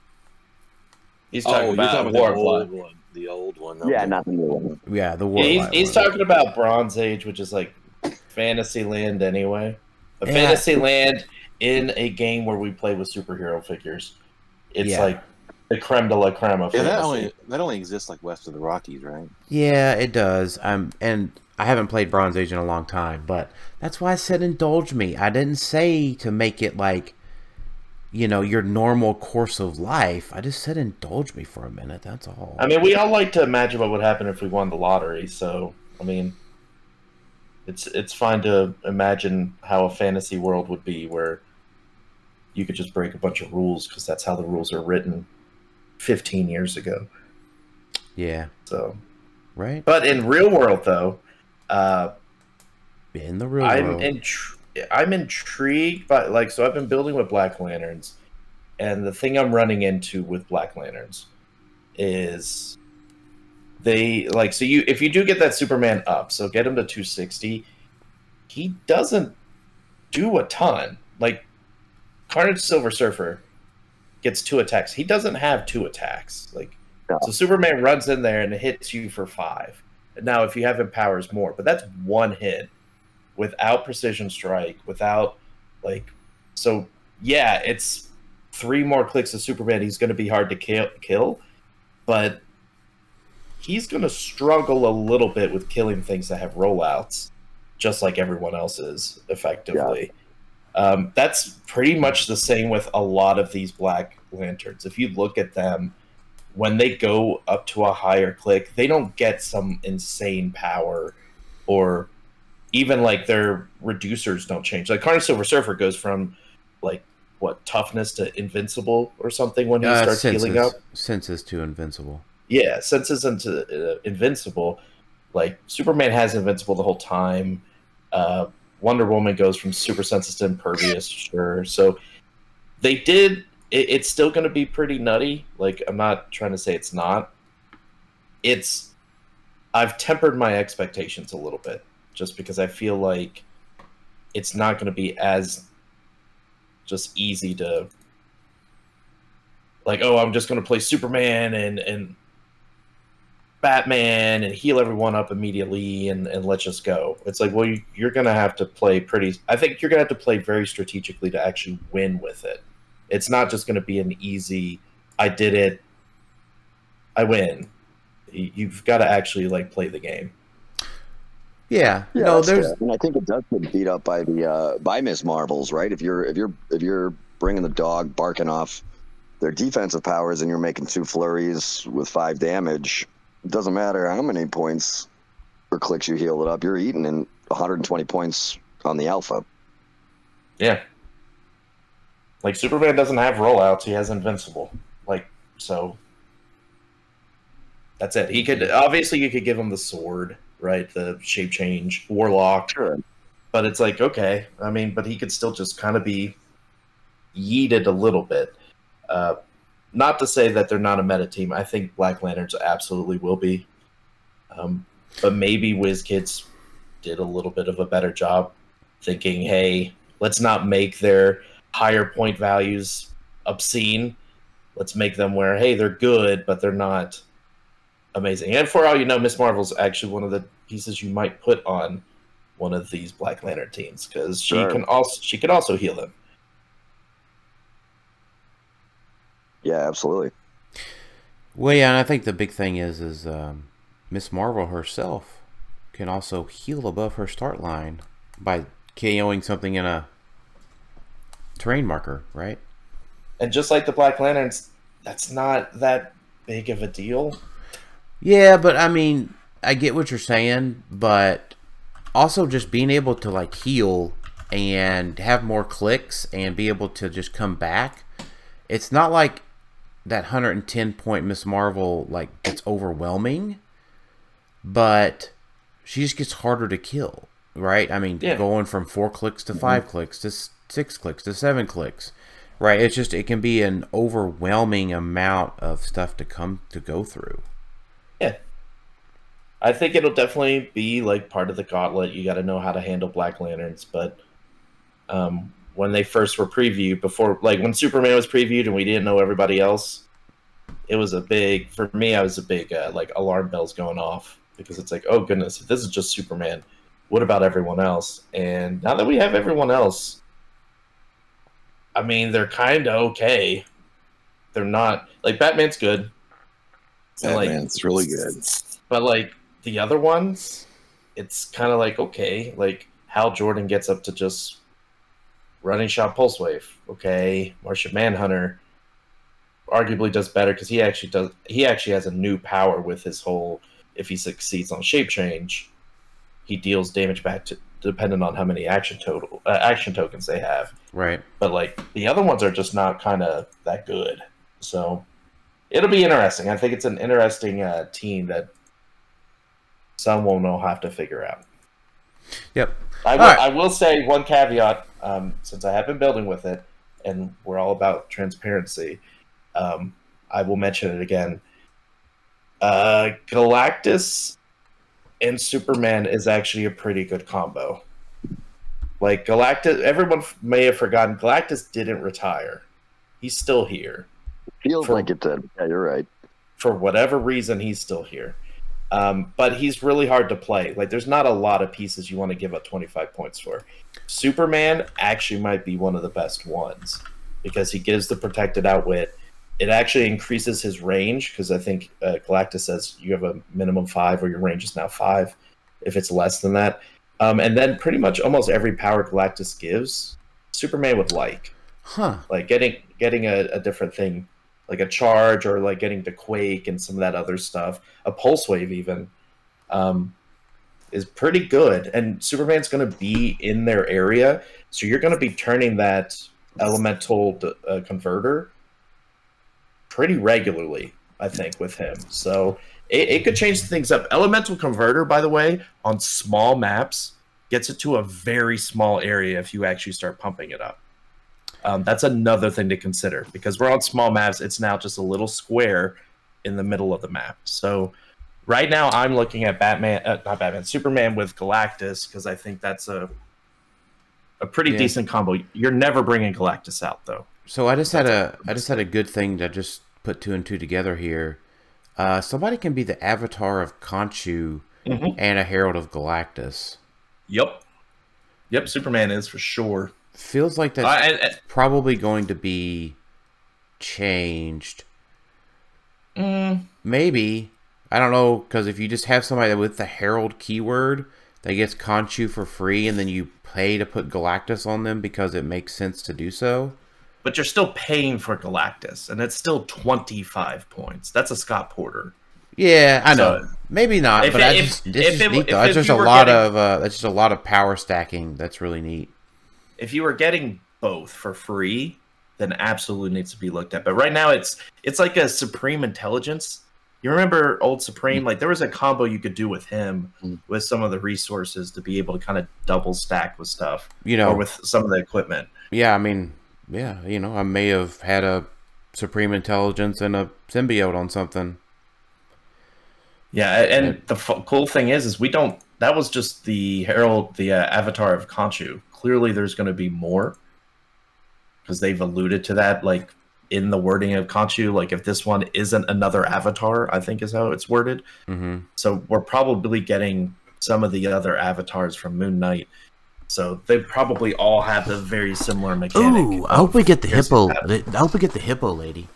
He's talking Oh, about you're talking about the Warpline. old one. The old one. Yeah, okay. not the new one. Yeah, the Yeah, war. he's, he's talking about Bronze Age, which is like Fantasyland anyway. A Yeah. Fantasyland in a game where we play with superhero figures. It's Yeah. like the creme de la creme of Yeah, fantasy. that only that only exists like west of the Rockies, right? Yeah, it does. Um, and I haven't played Bronze Age in a long time, but that's why I said indulge me. I didn't say to make it like, you know, your normal course of life. I just said indulge me for a minute. That's all. I mean, we all like to imagine what would happen if we won the lottery. So, I mean, it's it's fine to imagine how a fantasy world would be where you could just break a bunch of rules because that's how the rules are written fifteen years ago. Yeah. So, Right. but in real world, though, uh, In the real I'm world. intri- I'm intrigued by like so I've been building with Black Lanterns, and the thing I'm running into with Black Lanterns is they like so you if you do get that Superman up, so get him to two sixty, he doesn't do a ton. Like Carnage Silver Surfer gets two attacks. He doesn't have two attacks. Like No. so Superman runs in there and hits you for five. Now if you have him powers more, but that's one hit without precision strike, without like so yeah, it's three more clicks of Superman. He's going to be hard to kill, kill, but he's going to struggle a little bit with killing things that have rollouts, just like everyone else is effectively. Um, that's pretty much the same with a lot of these Black Lanterns. If you look at them, when they go up to a higher click, they don't get some insane power, or even like their reducers don't change. Like Carnage Silver Surfer goes from like what toughness to invincible or something when he Uh, starts senses, healing up. senses to invincible. Yeah, senses into uh, invincible. Like Superman has invincible the whole time. Uh, Wonder Woman goes from super senses to impervious. Sure, so they did. It, it's still going to be pretty nutty. Like I'm not trying to say it's not. It's. I've tempered my expectations a little bit, just because I feel like it's not going to be as just easy to like, oh, I'm just going to play Superman and and Batman and heal everyone up immediately and, and let's just go. It's like, well, you, you're going to have to play pretty... I think you're going to have to play very strategically to actually win with it. It's not just going to be an easy, I did it, I win. You've got to actually like play the game. Yeah. Yeah, no, that's there's fair. And I think it does get beat up by the uh, by Miss Marvels, right? If you're if you're if you're bringing the dog barking off their defensive powers and you're making two flurries with five damage, it doesn't matter how many points or clicks you heal it up. You're eating in one hundred twenty points on the alpha. Yeah. Like Superman doesn't have rollouts; he has invincible. Like so, that's it. He could obviously you could give him the sword. Right, the shape change, warlock. Sure. But it's like, okay, I mean, but he could still just kind of be yeeted a little bit. Uh, not to say that they're not a meta team. I think Black Lanterns absolutely will be. Um, but maybe WizKids did a little bit of a better job thinking, hey, let's not make their higher point values obscene. Let's make them where, hey, they're good, but they're not amazing. And for all you know, Miss Marvel's actually one of the pieces you might put on one of these Black Lantern teams because she Sure. can also she can also heal them. Yeah, absolutely. well, yeah, and I think the big thing is, is um, Miss Marvel herself can also heal above her start line by KOing something in a terrain marker, right? And just like the Black Lanterns, that's not that big of a deal. Yeah, but I mean, I get what you're saying, but also just being able to like heal and have more clicks and be able to just come back. It's not like that one hundred ten point Miss Marvel like gets overwhelming, but she just gets harder to kill. right? I mean, Yeah. going from four clicks to five mm-hmm. clicks to six clicks to seven clicks, right? It's just, it can be an overwhelming amount of stuff to come to go through. Yeah. I think it'll definitely be like part of the gauntlet. You got to know how to handle Black Lanterns, but um, when they first were previewed, before, like when Superman was previewed and we didn't know everybody else, it was a big, for me, I was a big, uh, like, alarm bells going off, because it's like, oh goodness, if this is just Superman, what about everyone else? And now that we have everyone else, I mean, they're kind of okay. They're not, like, Batman's good. Batman's like, really good. But, like, the other ones, it's kind of like, okay, like, Hal Jordan gets up to just running shot pulse wave. Okay, Martian Manhunter arguably does better because he actually does. He actually has a new power with his whole. If he succeeds on shape change, he deals damage back to depending on how many action total uh, action tokens they have. Right. But like the other ones are just not kind of that good. So it'll be interesting. I think it's an interesting uh, team that someone will have to figure out. Yep. I will, right. I will say one caveat, um, since I have been building with it, and we're all about transparency. Um, I will mention it again. Uh, Galactus and Superman is actually a pretty good combo. Like Galactus, everyone may have forgotten, Galactus didn't retire. He's still here. Feels for, like it did. Yeah, you're right. For whatever reason, he's still here. Um, but he's really hard to play. Like, there's not a lot of pieces you want to give up twenty-five points for. Superman actually might be one of the best ones because he gives the protected outwit. It actually increases his range because I think uh, Galactus says you have a minimum five or your range is now five if it's less than that. Um, and then pretty much almost every power Galactus gives, Superman would like. Huh. Like getting getting a, a different thing, like a charge or like getting to Quake and some of that other stuff. A Pulse Wave even um, is pretty good. And Superman's going to be in their area, so you're going to be turning that elemental uh, converter pretty regularly, I think, with him. So it, it could change things up. Elemental Converter, by the way, on small maps, gets it to a very small area if you actually start pumping it up. Um, that's another thing to consider, because we're on small maps. It's now just a little square in the middle of the map. So right now I'm looking at Batman, uh, not Batman, Superman with Galactus, because I think that's a a pretty yeah. decent combo. You're never bringing Galactus out, though. So I just had a I just had a good thing to just put two and two together here. Uh, somebody can be the avatar of Khonshu mm-hmm. and a Herald of Galactus. Yep. Yep, Superman is for sure. Feels like that's uh, and, and, probably going to be changed. Mm. Maybe. I don't know, because if you just have somebody with the Herald keyword that gets Khonshu for free and then you pay to put Galactus on them because it makes sense to do so. But you're still paying for Galactus, and it's still twenty-five points. That's a Scott Porter. Yeah, I know. So, Maybe not, but it, I just, this is neat, though. That's just a lot getting, of uh, that's just a lot of power stacking. That's really neat. If you were getting both for free, then absolutely needs to be looked at. But right now, it's it's like a Supreme Intelligence. You remember old Supreme? Mm-hmm. Like there was a combo you could do with him mm-hmm. with some of the resources to be able to kind of double stack with stuff, you know, or with some of the equipment. Yeah, I mean. Yeah, you know, I may have had a Supreme Intelligence and a symbiote on something. Yeah, and it, the f cool thing is, is we don't. That was just the Herald, the uh, Avatar of Khonshu. Clearly, there's going to be more because they've alluded to that, like in the wording of Khonshu. Like if this one isn't another Avatar, I think is how it's worded. Mm-hmm. So we're probably getting some of the other avatars from Moon Knight. So they probably all have a very similar mechanic. Ooh, I hope we get the hippo. I hope we get the hippo lady.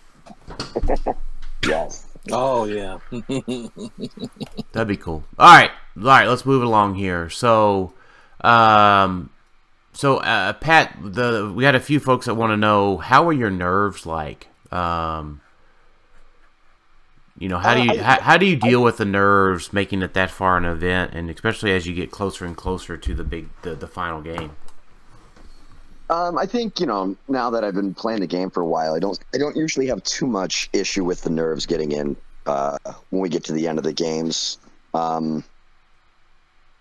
Yes. Oh yeah. That'd be cool. All right, all right. Let's move along here. So, um, so uh, Pat, the we had a few folks that want to know, how are your nerves like? Um, you know, how do you uh, I, how, how do you deal I, with the nerves making it that far in an event, and especially as you get closer and closer to the big the, the final game? Um, I think, you know, now that I've been playing the game for a while, I don't I don't usually have too much issue with the nerves getting in uh, when we get to the end of the games. Um,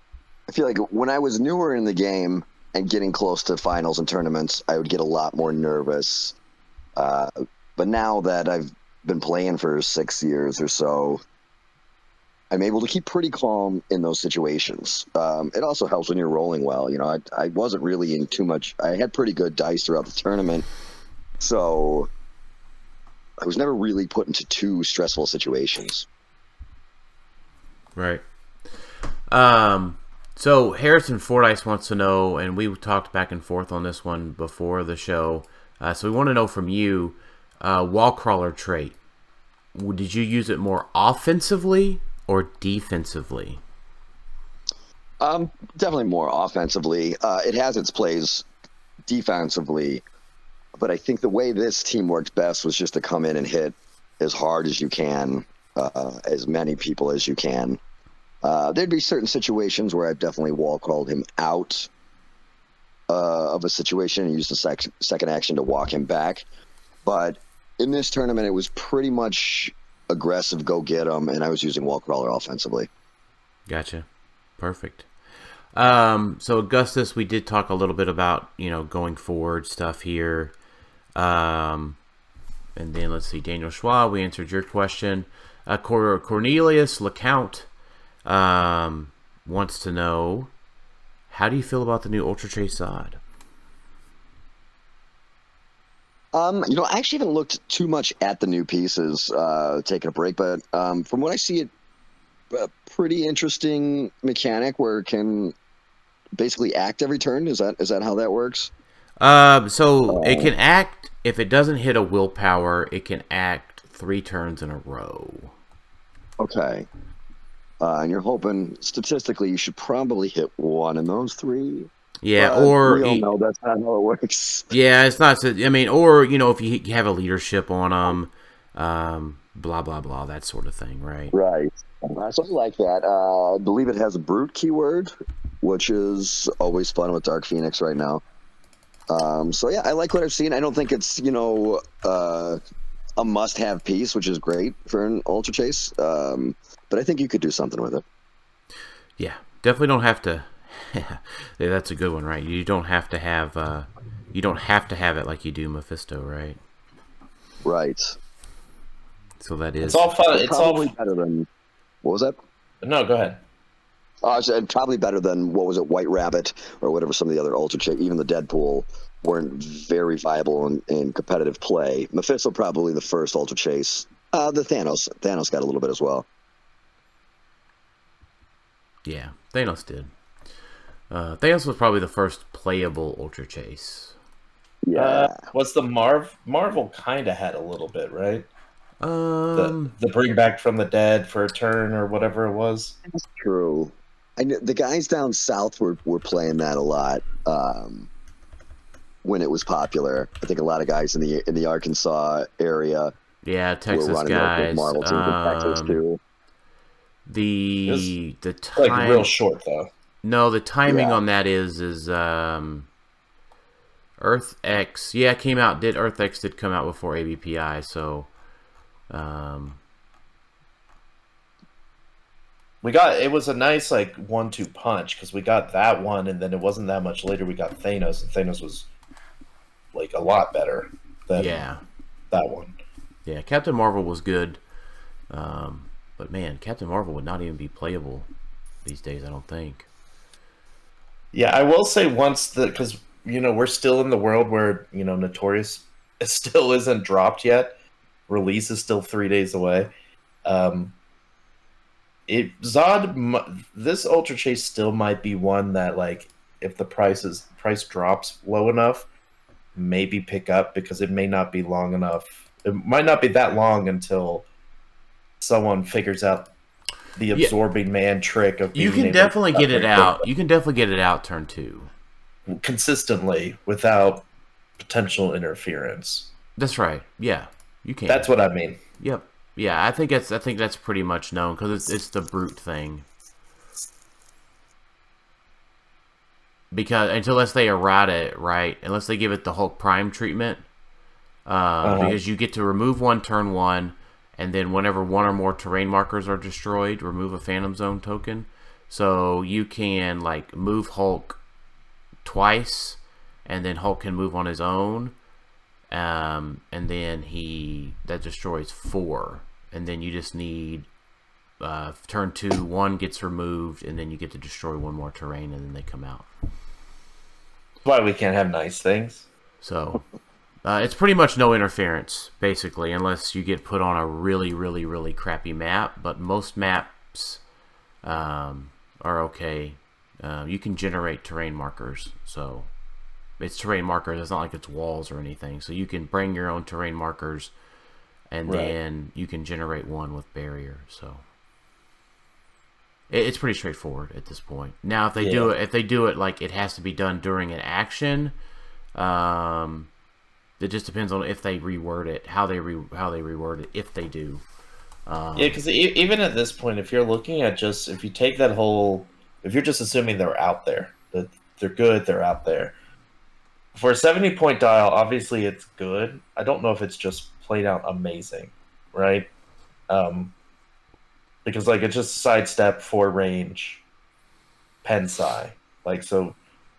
I feel like when I was newer in the game and getting close to finals and tournaments, I would get a lot more nervous. Uh, but now that I've been playing for six years or so, I'm able to keep pretty calm in those situations. Um, it also helps when you're rolling well. You know, I, I wasn't really in too much. I had pretty good dice throughout the tournament, so I was never really put into too stressful situations. Right. Um. So Harrison Fordyce wants to know, and we talked back and forth on this one before the show. Uh, so we want to know from you, uh, wall crawler trait. Did you use it more offensively or defensively? Um, definitely more offensively. Uh, it has its plays defensively, but I think the way this team worked best was just to come in and hit as hard as you can, uh, as many people as you can. Uh, there'd be certain situations where I've definitely wall crawled him out uh, of a situation and used the sec second action to walk him back. But in this tournament, it was pretty much aggressive, go get him, and I was using wall crawler offensively. Gotcha. Perfect. Um, so Augustus, we did talk a little bit about, you know, going forward stuff here. Um, and then let's see, Daniel Schwab, we answered your question. Uh, Cor Cornelius LeCount um, wants to know, how do you feel about the new Ultra Chase Sod? Um, you know, I actually haven't looked too much at the new pieces, uh, taking a break, but um, from what I see, it a pretty interesting mechanic where it can basically act every turn. Is that is that how that works? Um, so uh, it can act, if it doesn't hit a willpower, it can act three turns in a row. Okay. Uh, and you're hoping, statistically, you should probably hit one in those three. Yeah, but or we all he, know that's not how it works. yeah, it's not. I mean, or you know, if you have a leadership on them, um, blah blah blah, that sort of thing, right? Right. Uh, something like that. Uh, I believe it has a brute keyword, which is always fun with Dark Phoenix right now. Um, so yeah, I like what I've seen. I don't think it's you know uh, a must-have piece, which is great for an Ultra Chase. Um, but I think you could do something with it. Yeah, definitely don't have to. Yeah, that's a good one, right? You don't have to have uh, you don't have to have it like you do Mephisto, right? Right. So that is. It's all fun. It's It's probably all better than. What was that? No, go ahead. Uh, I said probably better than what was it, White Rabbit or whatever. Some of the other Ultra Chase, even the Deadpool, weren't very viable in, in competitive play. Mephisto probably the first Ultra Chase. Uh, the Thanos, Thanos got a little bit as well. Yeah, Thanos did. Uh, Thanos was probably the first playable Ultra Chase. Yeah. Uh, was the Marv Marvel kind of had a little bit, right? Um, the, the bring back from the dead for a turn or whatever it was. That's true. I know the guys down south were, were playing that a lot um, when it was popular. I think a lot of guys in the in the Arkansas area yeah, Texas were running guys. those Marvel teams um, in Texas too. The the Like time, real short though. No, the timing Yeah. on that is is um, Earth X. Yeah, it came out. Did Earth X did come out before A B P I? So. Um, We got it was a nice like one two punch because we got that one and then it wasn't that much later we got Thanos and Thanos was like a lot better than yeah, that one. yeah. Captain Marvel was good, um, but man, Captain Marvel would not even be playable these days. I don't think. Yeah, I will say once the because you know we're still in the world where you know Notorious it still isn't dropped yet. Release is still three days away. Um, it Zod, this Ultra Chase still might be one that, like, if the price is price drops low enough, maybe pick up because it may not be long enough. It might not be that long until someone figures out the absorbing yeah. man trick of. You being can able definitely to get it out. You can definitely get it out turn two consistently without potential interference. That's right. Yeah. You can. That's what I mean. Yep. Yeah, I think that's I think that's pretty much known because it's it's the brute thing. Because unless they errata it right, unless they give it the Hulk Prime treatment, uh, uh-huh. because you get to remove one turn one, and then whenever one or more terrain markers are destroyed, remove a Phantom Zone token. So you can like move Hulk twice, and then Hulk can move on his own, um, and then he that destroys four, and then you just need uh, turn two, one gets removed, and then you get to destroy one more terrain, and then they come out. That's why we can't have nice things. So uh, it's pretty much no interference, basically, unless you get put on a really, really, really crappy map. But most maps um, are okay. Uh, you can generate terrain markers, so it's terrain markers. It's not like it's walls or anything. So you can bring your own terrain markers, and right. then you can generate one with barrier. So it, it's pretty straightforward at this point. Now, if they yeah. do it, if they do it like it has to be done during an action, um, it just depends on if they reword it, how they re how they reword it, if they do. Um, yeah, because e even at this point, if you're looking at just if you take that whole If you're just assuming they're out there, that they're good, they're out there. For a seventy point dial, obviously it's good. I don't know if it's just plain out amazing, right? Um, because like it's just sidestep, four range, Pensai. Like so,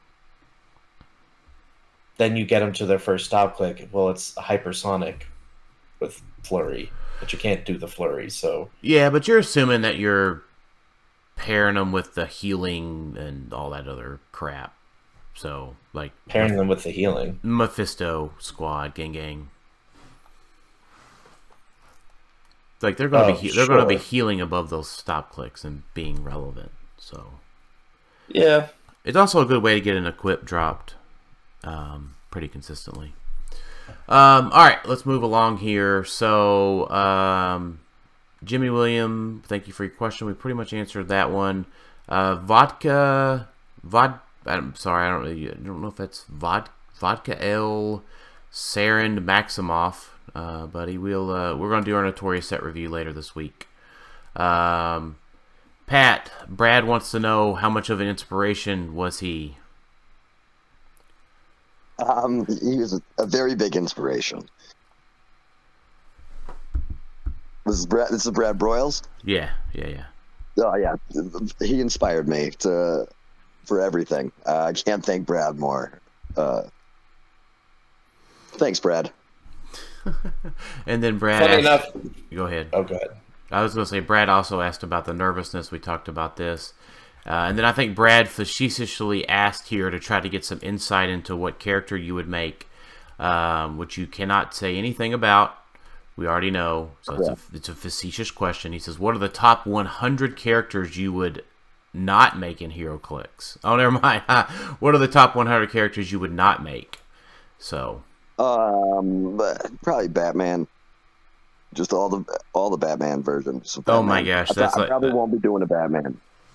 then you get them to their first stop click. Well, it's hypersonic with flurry, but you can't do the flurry. So yeah, but you're assuming that you're pairing them with the healing and all that other crap. So, like... Pairing them with the healing. Mephisto squad, gang gang. Like, they're going to oh, be they're sure. going to be healing above those stop clicks and being relevant. So... Yeah. It's also a good way to get an equip dropped um, pretty consistently. Um, Alright, let's move along here. So, um... Jimmy William, thank you for your question. We pretty much answered that one. Uh, vodka, vod. I'm sorry, I don't really, I don't know if that's vod, vodka L. Sarand Maximoff, uh, buddy. We'll uh, we're gonna do our Notorious set review later this week. Um, Pat, Brad wants to know how much of an inspiration was he? Um, he was a, a very big inspiration. This is Brad. This is Brad Broyles. Yeah, yeah, yeah. Oh yeah, he inspired me to for everything. Uh, I can't thank Brad more. Uh, thanks, Brad. And then Brad. Funny asked, enough. Go ahead. Oh, go ahead. I was going to say Brad also asked about the nervousness. We talked about this, uh, and then I think Brad facetiously asked here to try to get some insight into what character you would make, um, which you cannot say anything about. We already know, so it's a, it's a facetious question. He says, what are the top one hundred characters you would not make in HeroClix? Oh, never mind. What are the top one hundred characters you would not make? So, um, probably Batman. Just all the all the Batman versions. Of Batman. Oh my gosh, I, that's I like probably uh, won't be doing a Batman.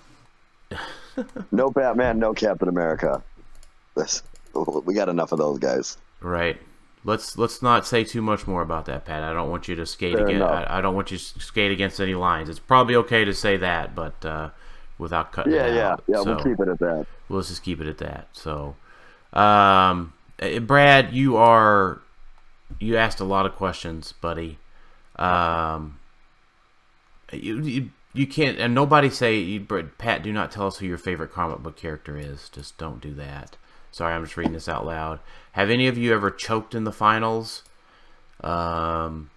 No Batman, no Captain America. This, we got enough of those guys. Right. Let's let's not say too much more about that, Pat. I don't want you to skate Fair against. I, enough. I don't want you to skate against any lines. It's probably okay to say that, but uh, without cutting Yeah, it yeah, out. yeah. So, We'll keep it at that. We'll just keep it at that. So, um, eh, Brad, you are you asked a lot of questions, buddy. Um, you you, you can't, and nobody say, you, Pat, do not tell us who your favorite comic book character is. Just don't do that. Sorry, I'm just reading this out loud. Have any of you ever choked in the finals? Um,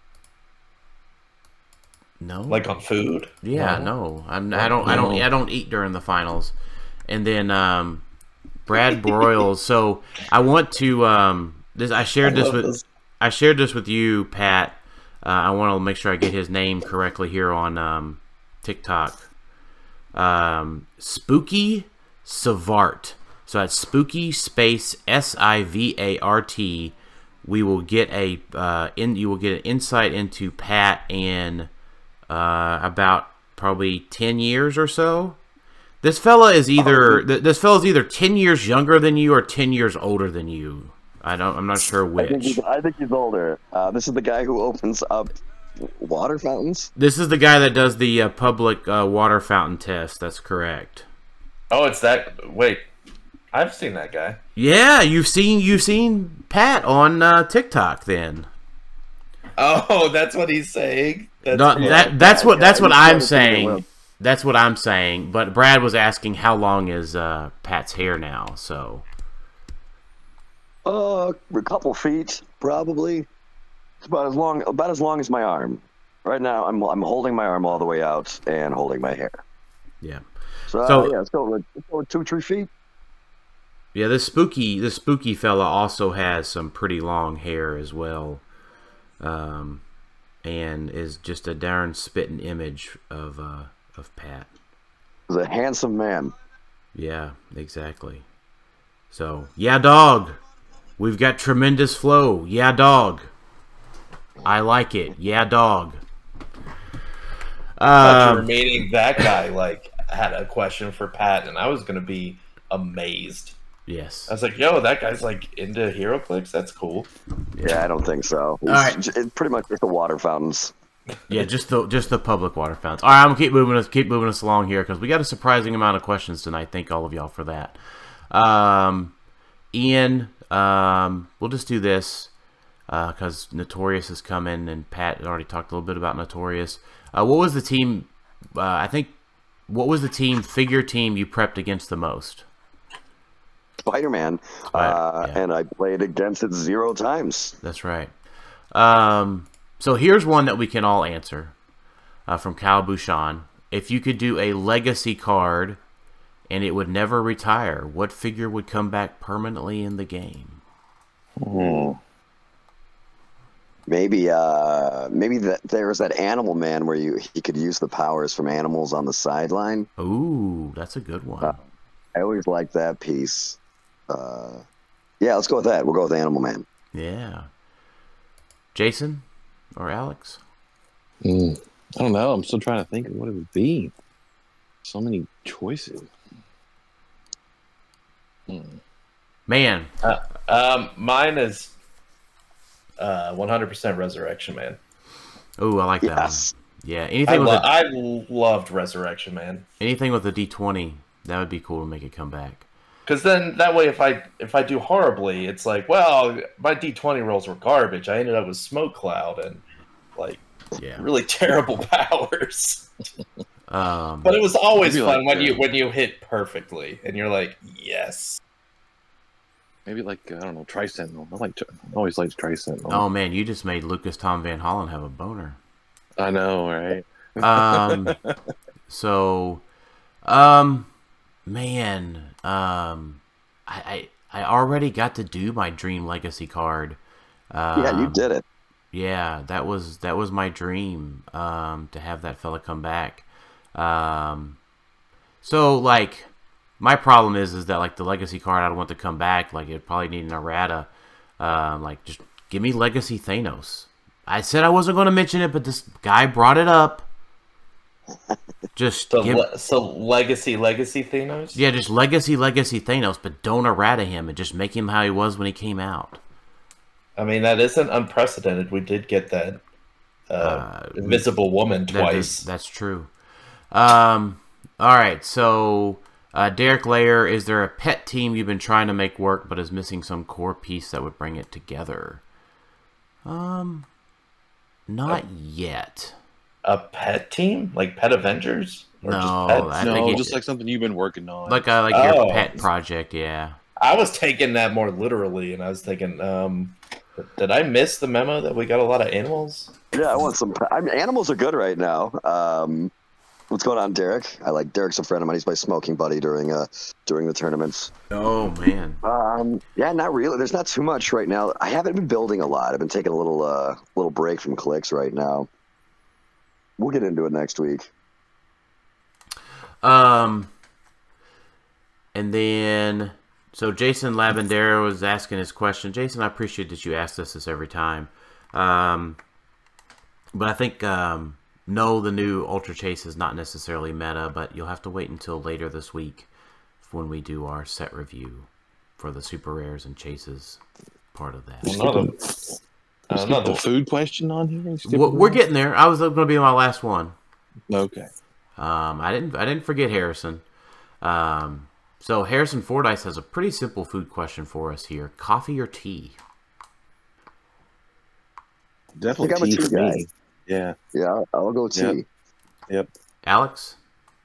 no. Like on food? Yeah, no. no. I'm. I don't. I don't. I don't eat during the finals. And then um, Brad Broyles. So I want to. Um, this I shared I this with. This. I shared this with you, Pat. Uh, I want to make sure I get his name correctly here on um, TikTok. Um, Spooky Savart. So that's Spooky space S I V A R T. We will get a uh, in. You will get an insight into Pat in uh, about probably ten years or so. This fella is either th this fella is either ten years younger than you or ten years older than you. I don't. I'm not sure which. I think he's, I think he's older. Uh, this is the guy who opens up water fountains. This is the guy that does the uh, public uh, water fountain test. That's correct. Oh, it's that. Wait. I've seen that guy. Yeah, you've seen you've seen Pat on uh, TikTok. Then. Oh, that's what he's saying. That's no, that that's what that's what I'm saying. That's what I'm saying. But Brad was asking how long is uh, Pat's hair now, so... Uh, a couple feet, probably. It's about as long, about as long as my arm. Right now, I'm I'm holding my arm all the way out and holding my hair. Yeah. So, So- uh, yeah, let's go with, let's go with two, three feet. Yeah, this spooky this spooky fella also has some pretty long hair as well, um, and is just a darn spitting image of uh, of Pat. He's a handsome man. Yeah, exactly. So yeah, dog. We've got tremendous flow. Yeah, dog. I like it. Yeah, dog. I thought you were Um, meaning that guy like had a question for Pat, and I was gonna be amazed. yes. I was like, "Yo, that guy's like into HeroClix. That's cool." Yeah, I don't think so. It's, right. j- it's pretty much just the water fountains. Yeah, just the just the public water fountains. All right, I'm gonna keep moving us keep moving us along here because we got a surprising amount of questions tonight. Thank all of y'all for that. Um, Ian, um, we'll just do this because uh, Notorious is coming, and Pat had already talked a little bit about Notorious. Uh, what was the team? Uh, I think what was the team figure team you prepped against the most? Spider-Man, Spider- uh, yeah. and I played against it zero times. That's right. Um, so here's one that we can all answer uh, from Kyle Bouchon. If you could do a legacy card and it would never retire, what figure would come back permanently in the game? Hmm. Maybe, uh, maybe that there's that Animal Man where you he could use the powers from animals on the sideline. Ooh, that's a good one. Uh, I always liked that piece. Uh, yeah, let's go with that. We'll go with Animal Man. Yeah. Jason or Alex? Mm, I don't know. I'm still trying to think of what it would be. So many choices. Hmm. Man, Uh, um, mine is uh, one hundred percent Resurrection Man. ooh, I like that Yes. one. Yeah, I, anything with lo- a, I loved Resurrection Man. anything with a D twenty, that would be cool to make it come back. Because then that way, if I if I do horribly, it's like, well, my D twenty rolls were garbage. I ended up with Smoke Cloud and like Yeah. really terrible powers. Um, But it was always Maybe fun like, when uh, you when you hit perfectly and you're like, yes. Maybe like, I don't know, Tri-Sentinel. I like, I always liked Tri-Sentinel. oh man, you just made Lucas Tom Van Hollen have a boner. I know, right? Um, so, um, man, um, I, I I already got to do my Dream Legacy card. Um, Yeah, you did it. Yeah, that was that was my dream. Um, to have that fella come back. Um, so like, my problem is is that like the Legacy card I don't want to come back. Like it probably need an errata. Um, like just give me Legacy Thanos. I said I wasn't going to mention it, but this guy brought it up. Just So, give, le- so legacy, legacy Thanos. yeah, just Legacy, Legacy Thanos, but don't errata him and just make him how he was when he came out. I mean that isn't unprecedented. We did get that uh, Uh, Invisible Woman That twice. is- that's true. Um, all right, so uh, Derek Layer, is there a pet team you've been trying to make work but is missing some core piece that would bring it together? Um, not yet. A pet team, like Pet Avengers, or No, just pets? I no, think it- just like something you've been working on. Like a, like Oh. your pet project, yeah. I was taking that more literally, and I was thinking, um, did I miss the memo that we got a lot of animals? Yeah, I want some. I mean, animals are good right now. Um, what's going on, Derek? I like Derek's a friend of mine. He's my smoking buddy during uh during the tournaments. Oh man. Um, yeah, not really. There's not too much right now. I haven't been building a lot. I've been taking a little uh little break from Clix right now. We'll get into it next week. Um, and then, so Jason Lavendero was asking his question. Jason, I appreciate that you asked us this every time. Um, but I think, um, no, the new Ultra Chase is not necessarily meta, but you'll have to wait until later this week when we do our set review for the super rares and chases part of that. Another, Let's another get the food question on here. We're we're getting there. I was going to be my last one. Okay. Um, I didn't. I didn't forget Harrison. Um, so Harrison Fordyce has a pretty simple food question for us here: coffee or tea? Definitely I think I'm a tea tea for guy. me. Yeah. Yeah, I'll go tea. Yep. Yep. Alex?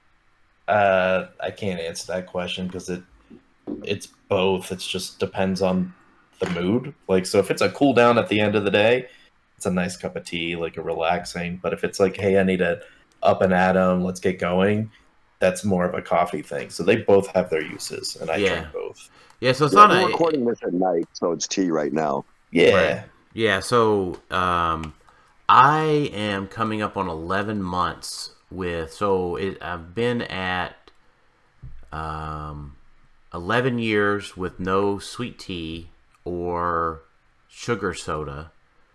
Uh, I can't answer that question because it it's both. It just depends on the mood. Like, so if it's a cool down at the end of the day, it's a nice cup of tea, like a relaxing. But if it's like, hey, I need to up and at 'em, let's get going, that's more of a coffee thing. So they both have their uses, and I Yeah. drink both. Yeah, so it's Yeah, not we're a recording this at night, so it's tea right now. Yeah. Right. Yeah, so um, I am coming up on eleven months with, so it, I've been at um, eleven years with no sweet tea or sugar soda.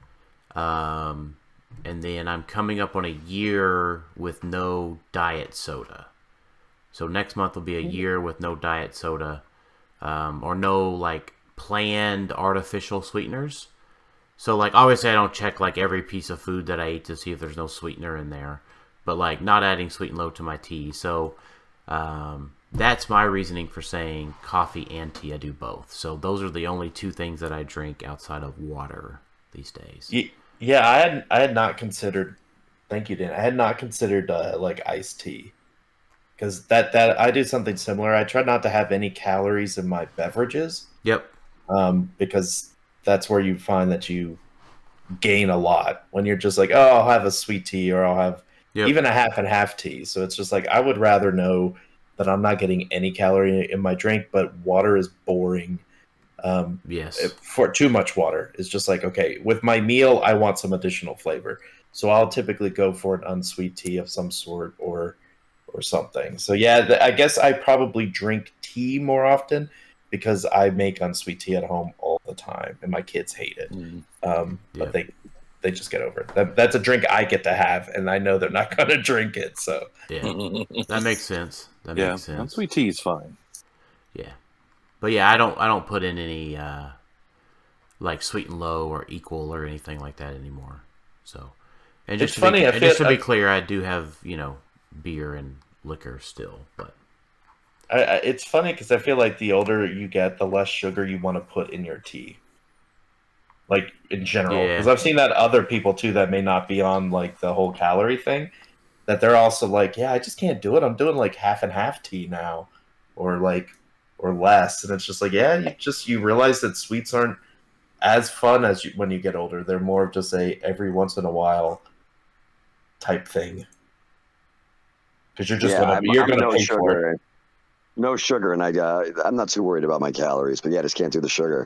Um, and then I'm coming up on a year with no diet soda. So next month will be a year with no diet soda, um, or no like planned artificial sweeteners. So like obviously I don't check like every piece of food that I eat to see if there's no sweetener in there, but like not adding sweet and low to my tea. So um, that's my reasoning for saying coffee and tea. I do both. So those are the only two things that I drink outside of water these days. Yeah, I had I had not considered. Thank you, Dan. I had not considered uh, like iced tea, because that that I do something similar. I try not to have any calories in my beverages. Yep. Um, because that's where you find that you gain a lot when you're just like, oh, I'll have a sweet tea or I'll have Yep. even a half and half tea. So it's just like I would rather know that I'm not getting any calorie in my drink, but water is boring. Um, Yes. for too much water. It's just like, okay, with my meal, I want some additional flavor. So I'll typically go for an unsweet tea of some sort or or something. So yeah, th- I guess I probably drink tea more often because I make unsweet tea at home all the time, and my kids hate it. Mm. Um, Yeah. But they they just get over it. That, that's a drink I get to have, and I know they're not going to drink it. So Yeah. That makes sense. That Yeah, makes sense. sweet tea is fine. Yeah. But yeah, I don't I don't put in any uh, like sweet and low or equal or anything like that anymore. So, and just It's to funny, be, I and just feel- to be I- clear, I do have, you know, beer and liquor still, but I, I, it's funny because I feel like the older you get, the less sugar you want to put in your tea. Like in general, Yeah. because I've seen that other people too that may not be on like the whole calorie thing, that they're also like, yeah, I just can't do it. I'm doing like half and half tea now, or like or less, and it's just like, yeah, you just you realize that sweets aren't as fun as you, when you get older. They're more of just a every once in a while type thing, because you're just yeah, gonna I'm, you're I'm gonna no pay for it. sugar. No sugar, and I uh, I'm not too worried about my calories, but yeah, I just can't do the sugar.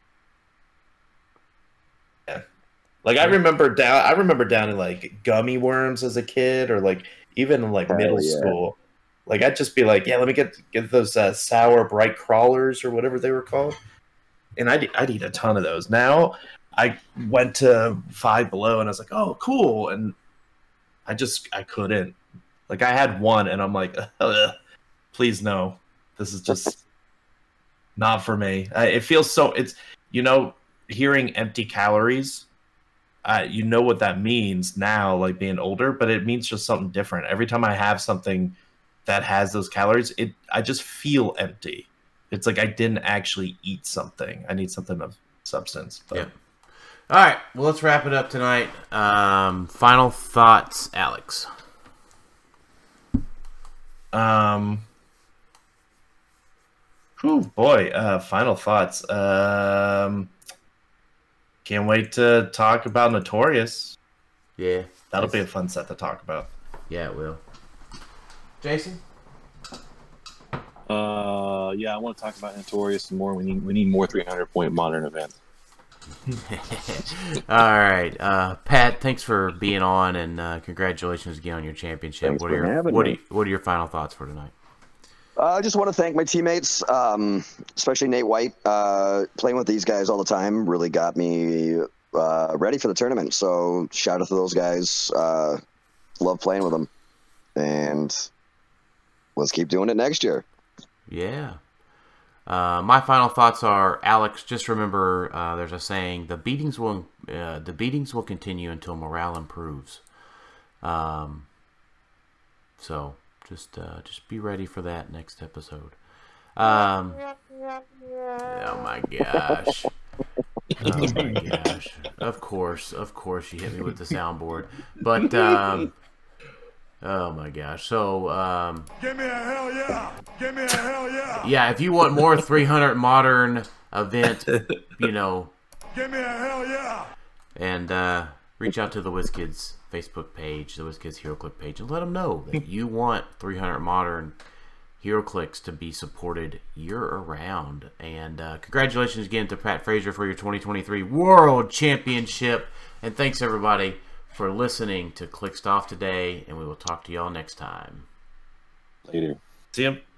Like I remember down, I remember down in like gummy worms as a kid, or like even in like Hell middle yeah. school. Like I'd just be like, yeah, let me get get those uh, sour bright crawlers or whatever they were called, and I'd I'd eat a ton of those. Now I went to Five Below and I was like, oh, cool, and I just I couldn't. Like I had one, and I'm like, ugh, please no, this is just not for me. I, it feels so. It's you know, hearing empty calories. Uh, you know what that means now, like being older, but it means just something different. Every time I have something that has those calories, it I just feel empty. It's like I didn't actually eat something. I need something of substance. But. yeah. All right, well, let's wrap it up tonight. Um, final thoughts, Alex. Um. Whew, boy. Uh, final thoughts. Um. Can't wait to talk about Notorious. Yeah, That'll be a fun set to talk about. yeah, it will. Jason. Uh, yeah, I want to talk about Notorious some more. We need we need more three hundred point modern events. All right, uh, Pat. Thanks for being on, and uh, congratulations again on your championship. Thanks what are for your having what are, me. you- what are your final thoughts for tonight? Uh, I just want to thank my teammates, um, especially Nate White. Uh, playing with these guys all the time really got me uh, ready for the tournament. So shout out to those guys. Uh, love playing with them, and let's keep doing it next year. Yeah. Uh, my final thoughts are, Alex. Just remember, uh, there's a saying: the beatings will uh, the beatings will continue until morale improves. Um. So just uh, just be ready for that next episode. Um. Oh my gosh. Oh my gosh. Of course, of course, you hit me with the soundboard. But um, Oh my gosh. So, um, give me a hell yeah. Give me a hell yeah. Yeah, if you want more three hundred Modern event, you know, give me a hell yeah. And uh, reach out to the WizKids Facebook page, the WizKids HeroClix page, and let them know that you want three hundred Modern HeroClix to be supported year-around. And uh, congratulations again to Pat Frazer for your twenty twenty-three World Championship. And thanks, everybody, for listening to Clixed Off today, and we will talk to y'all next time. Later. See ya.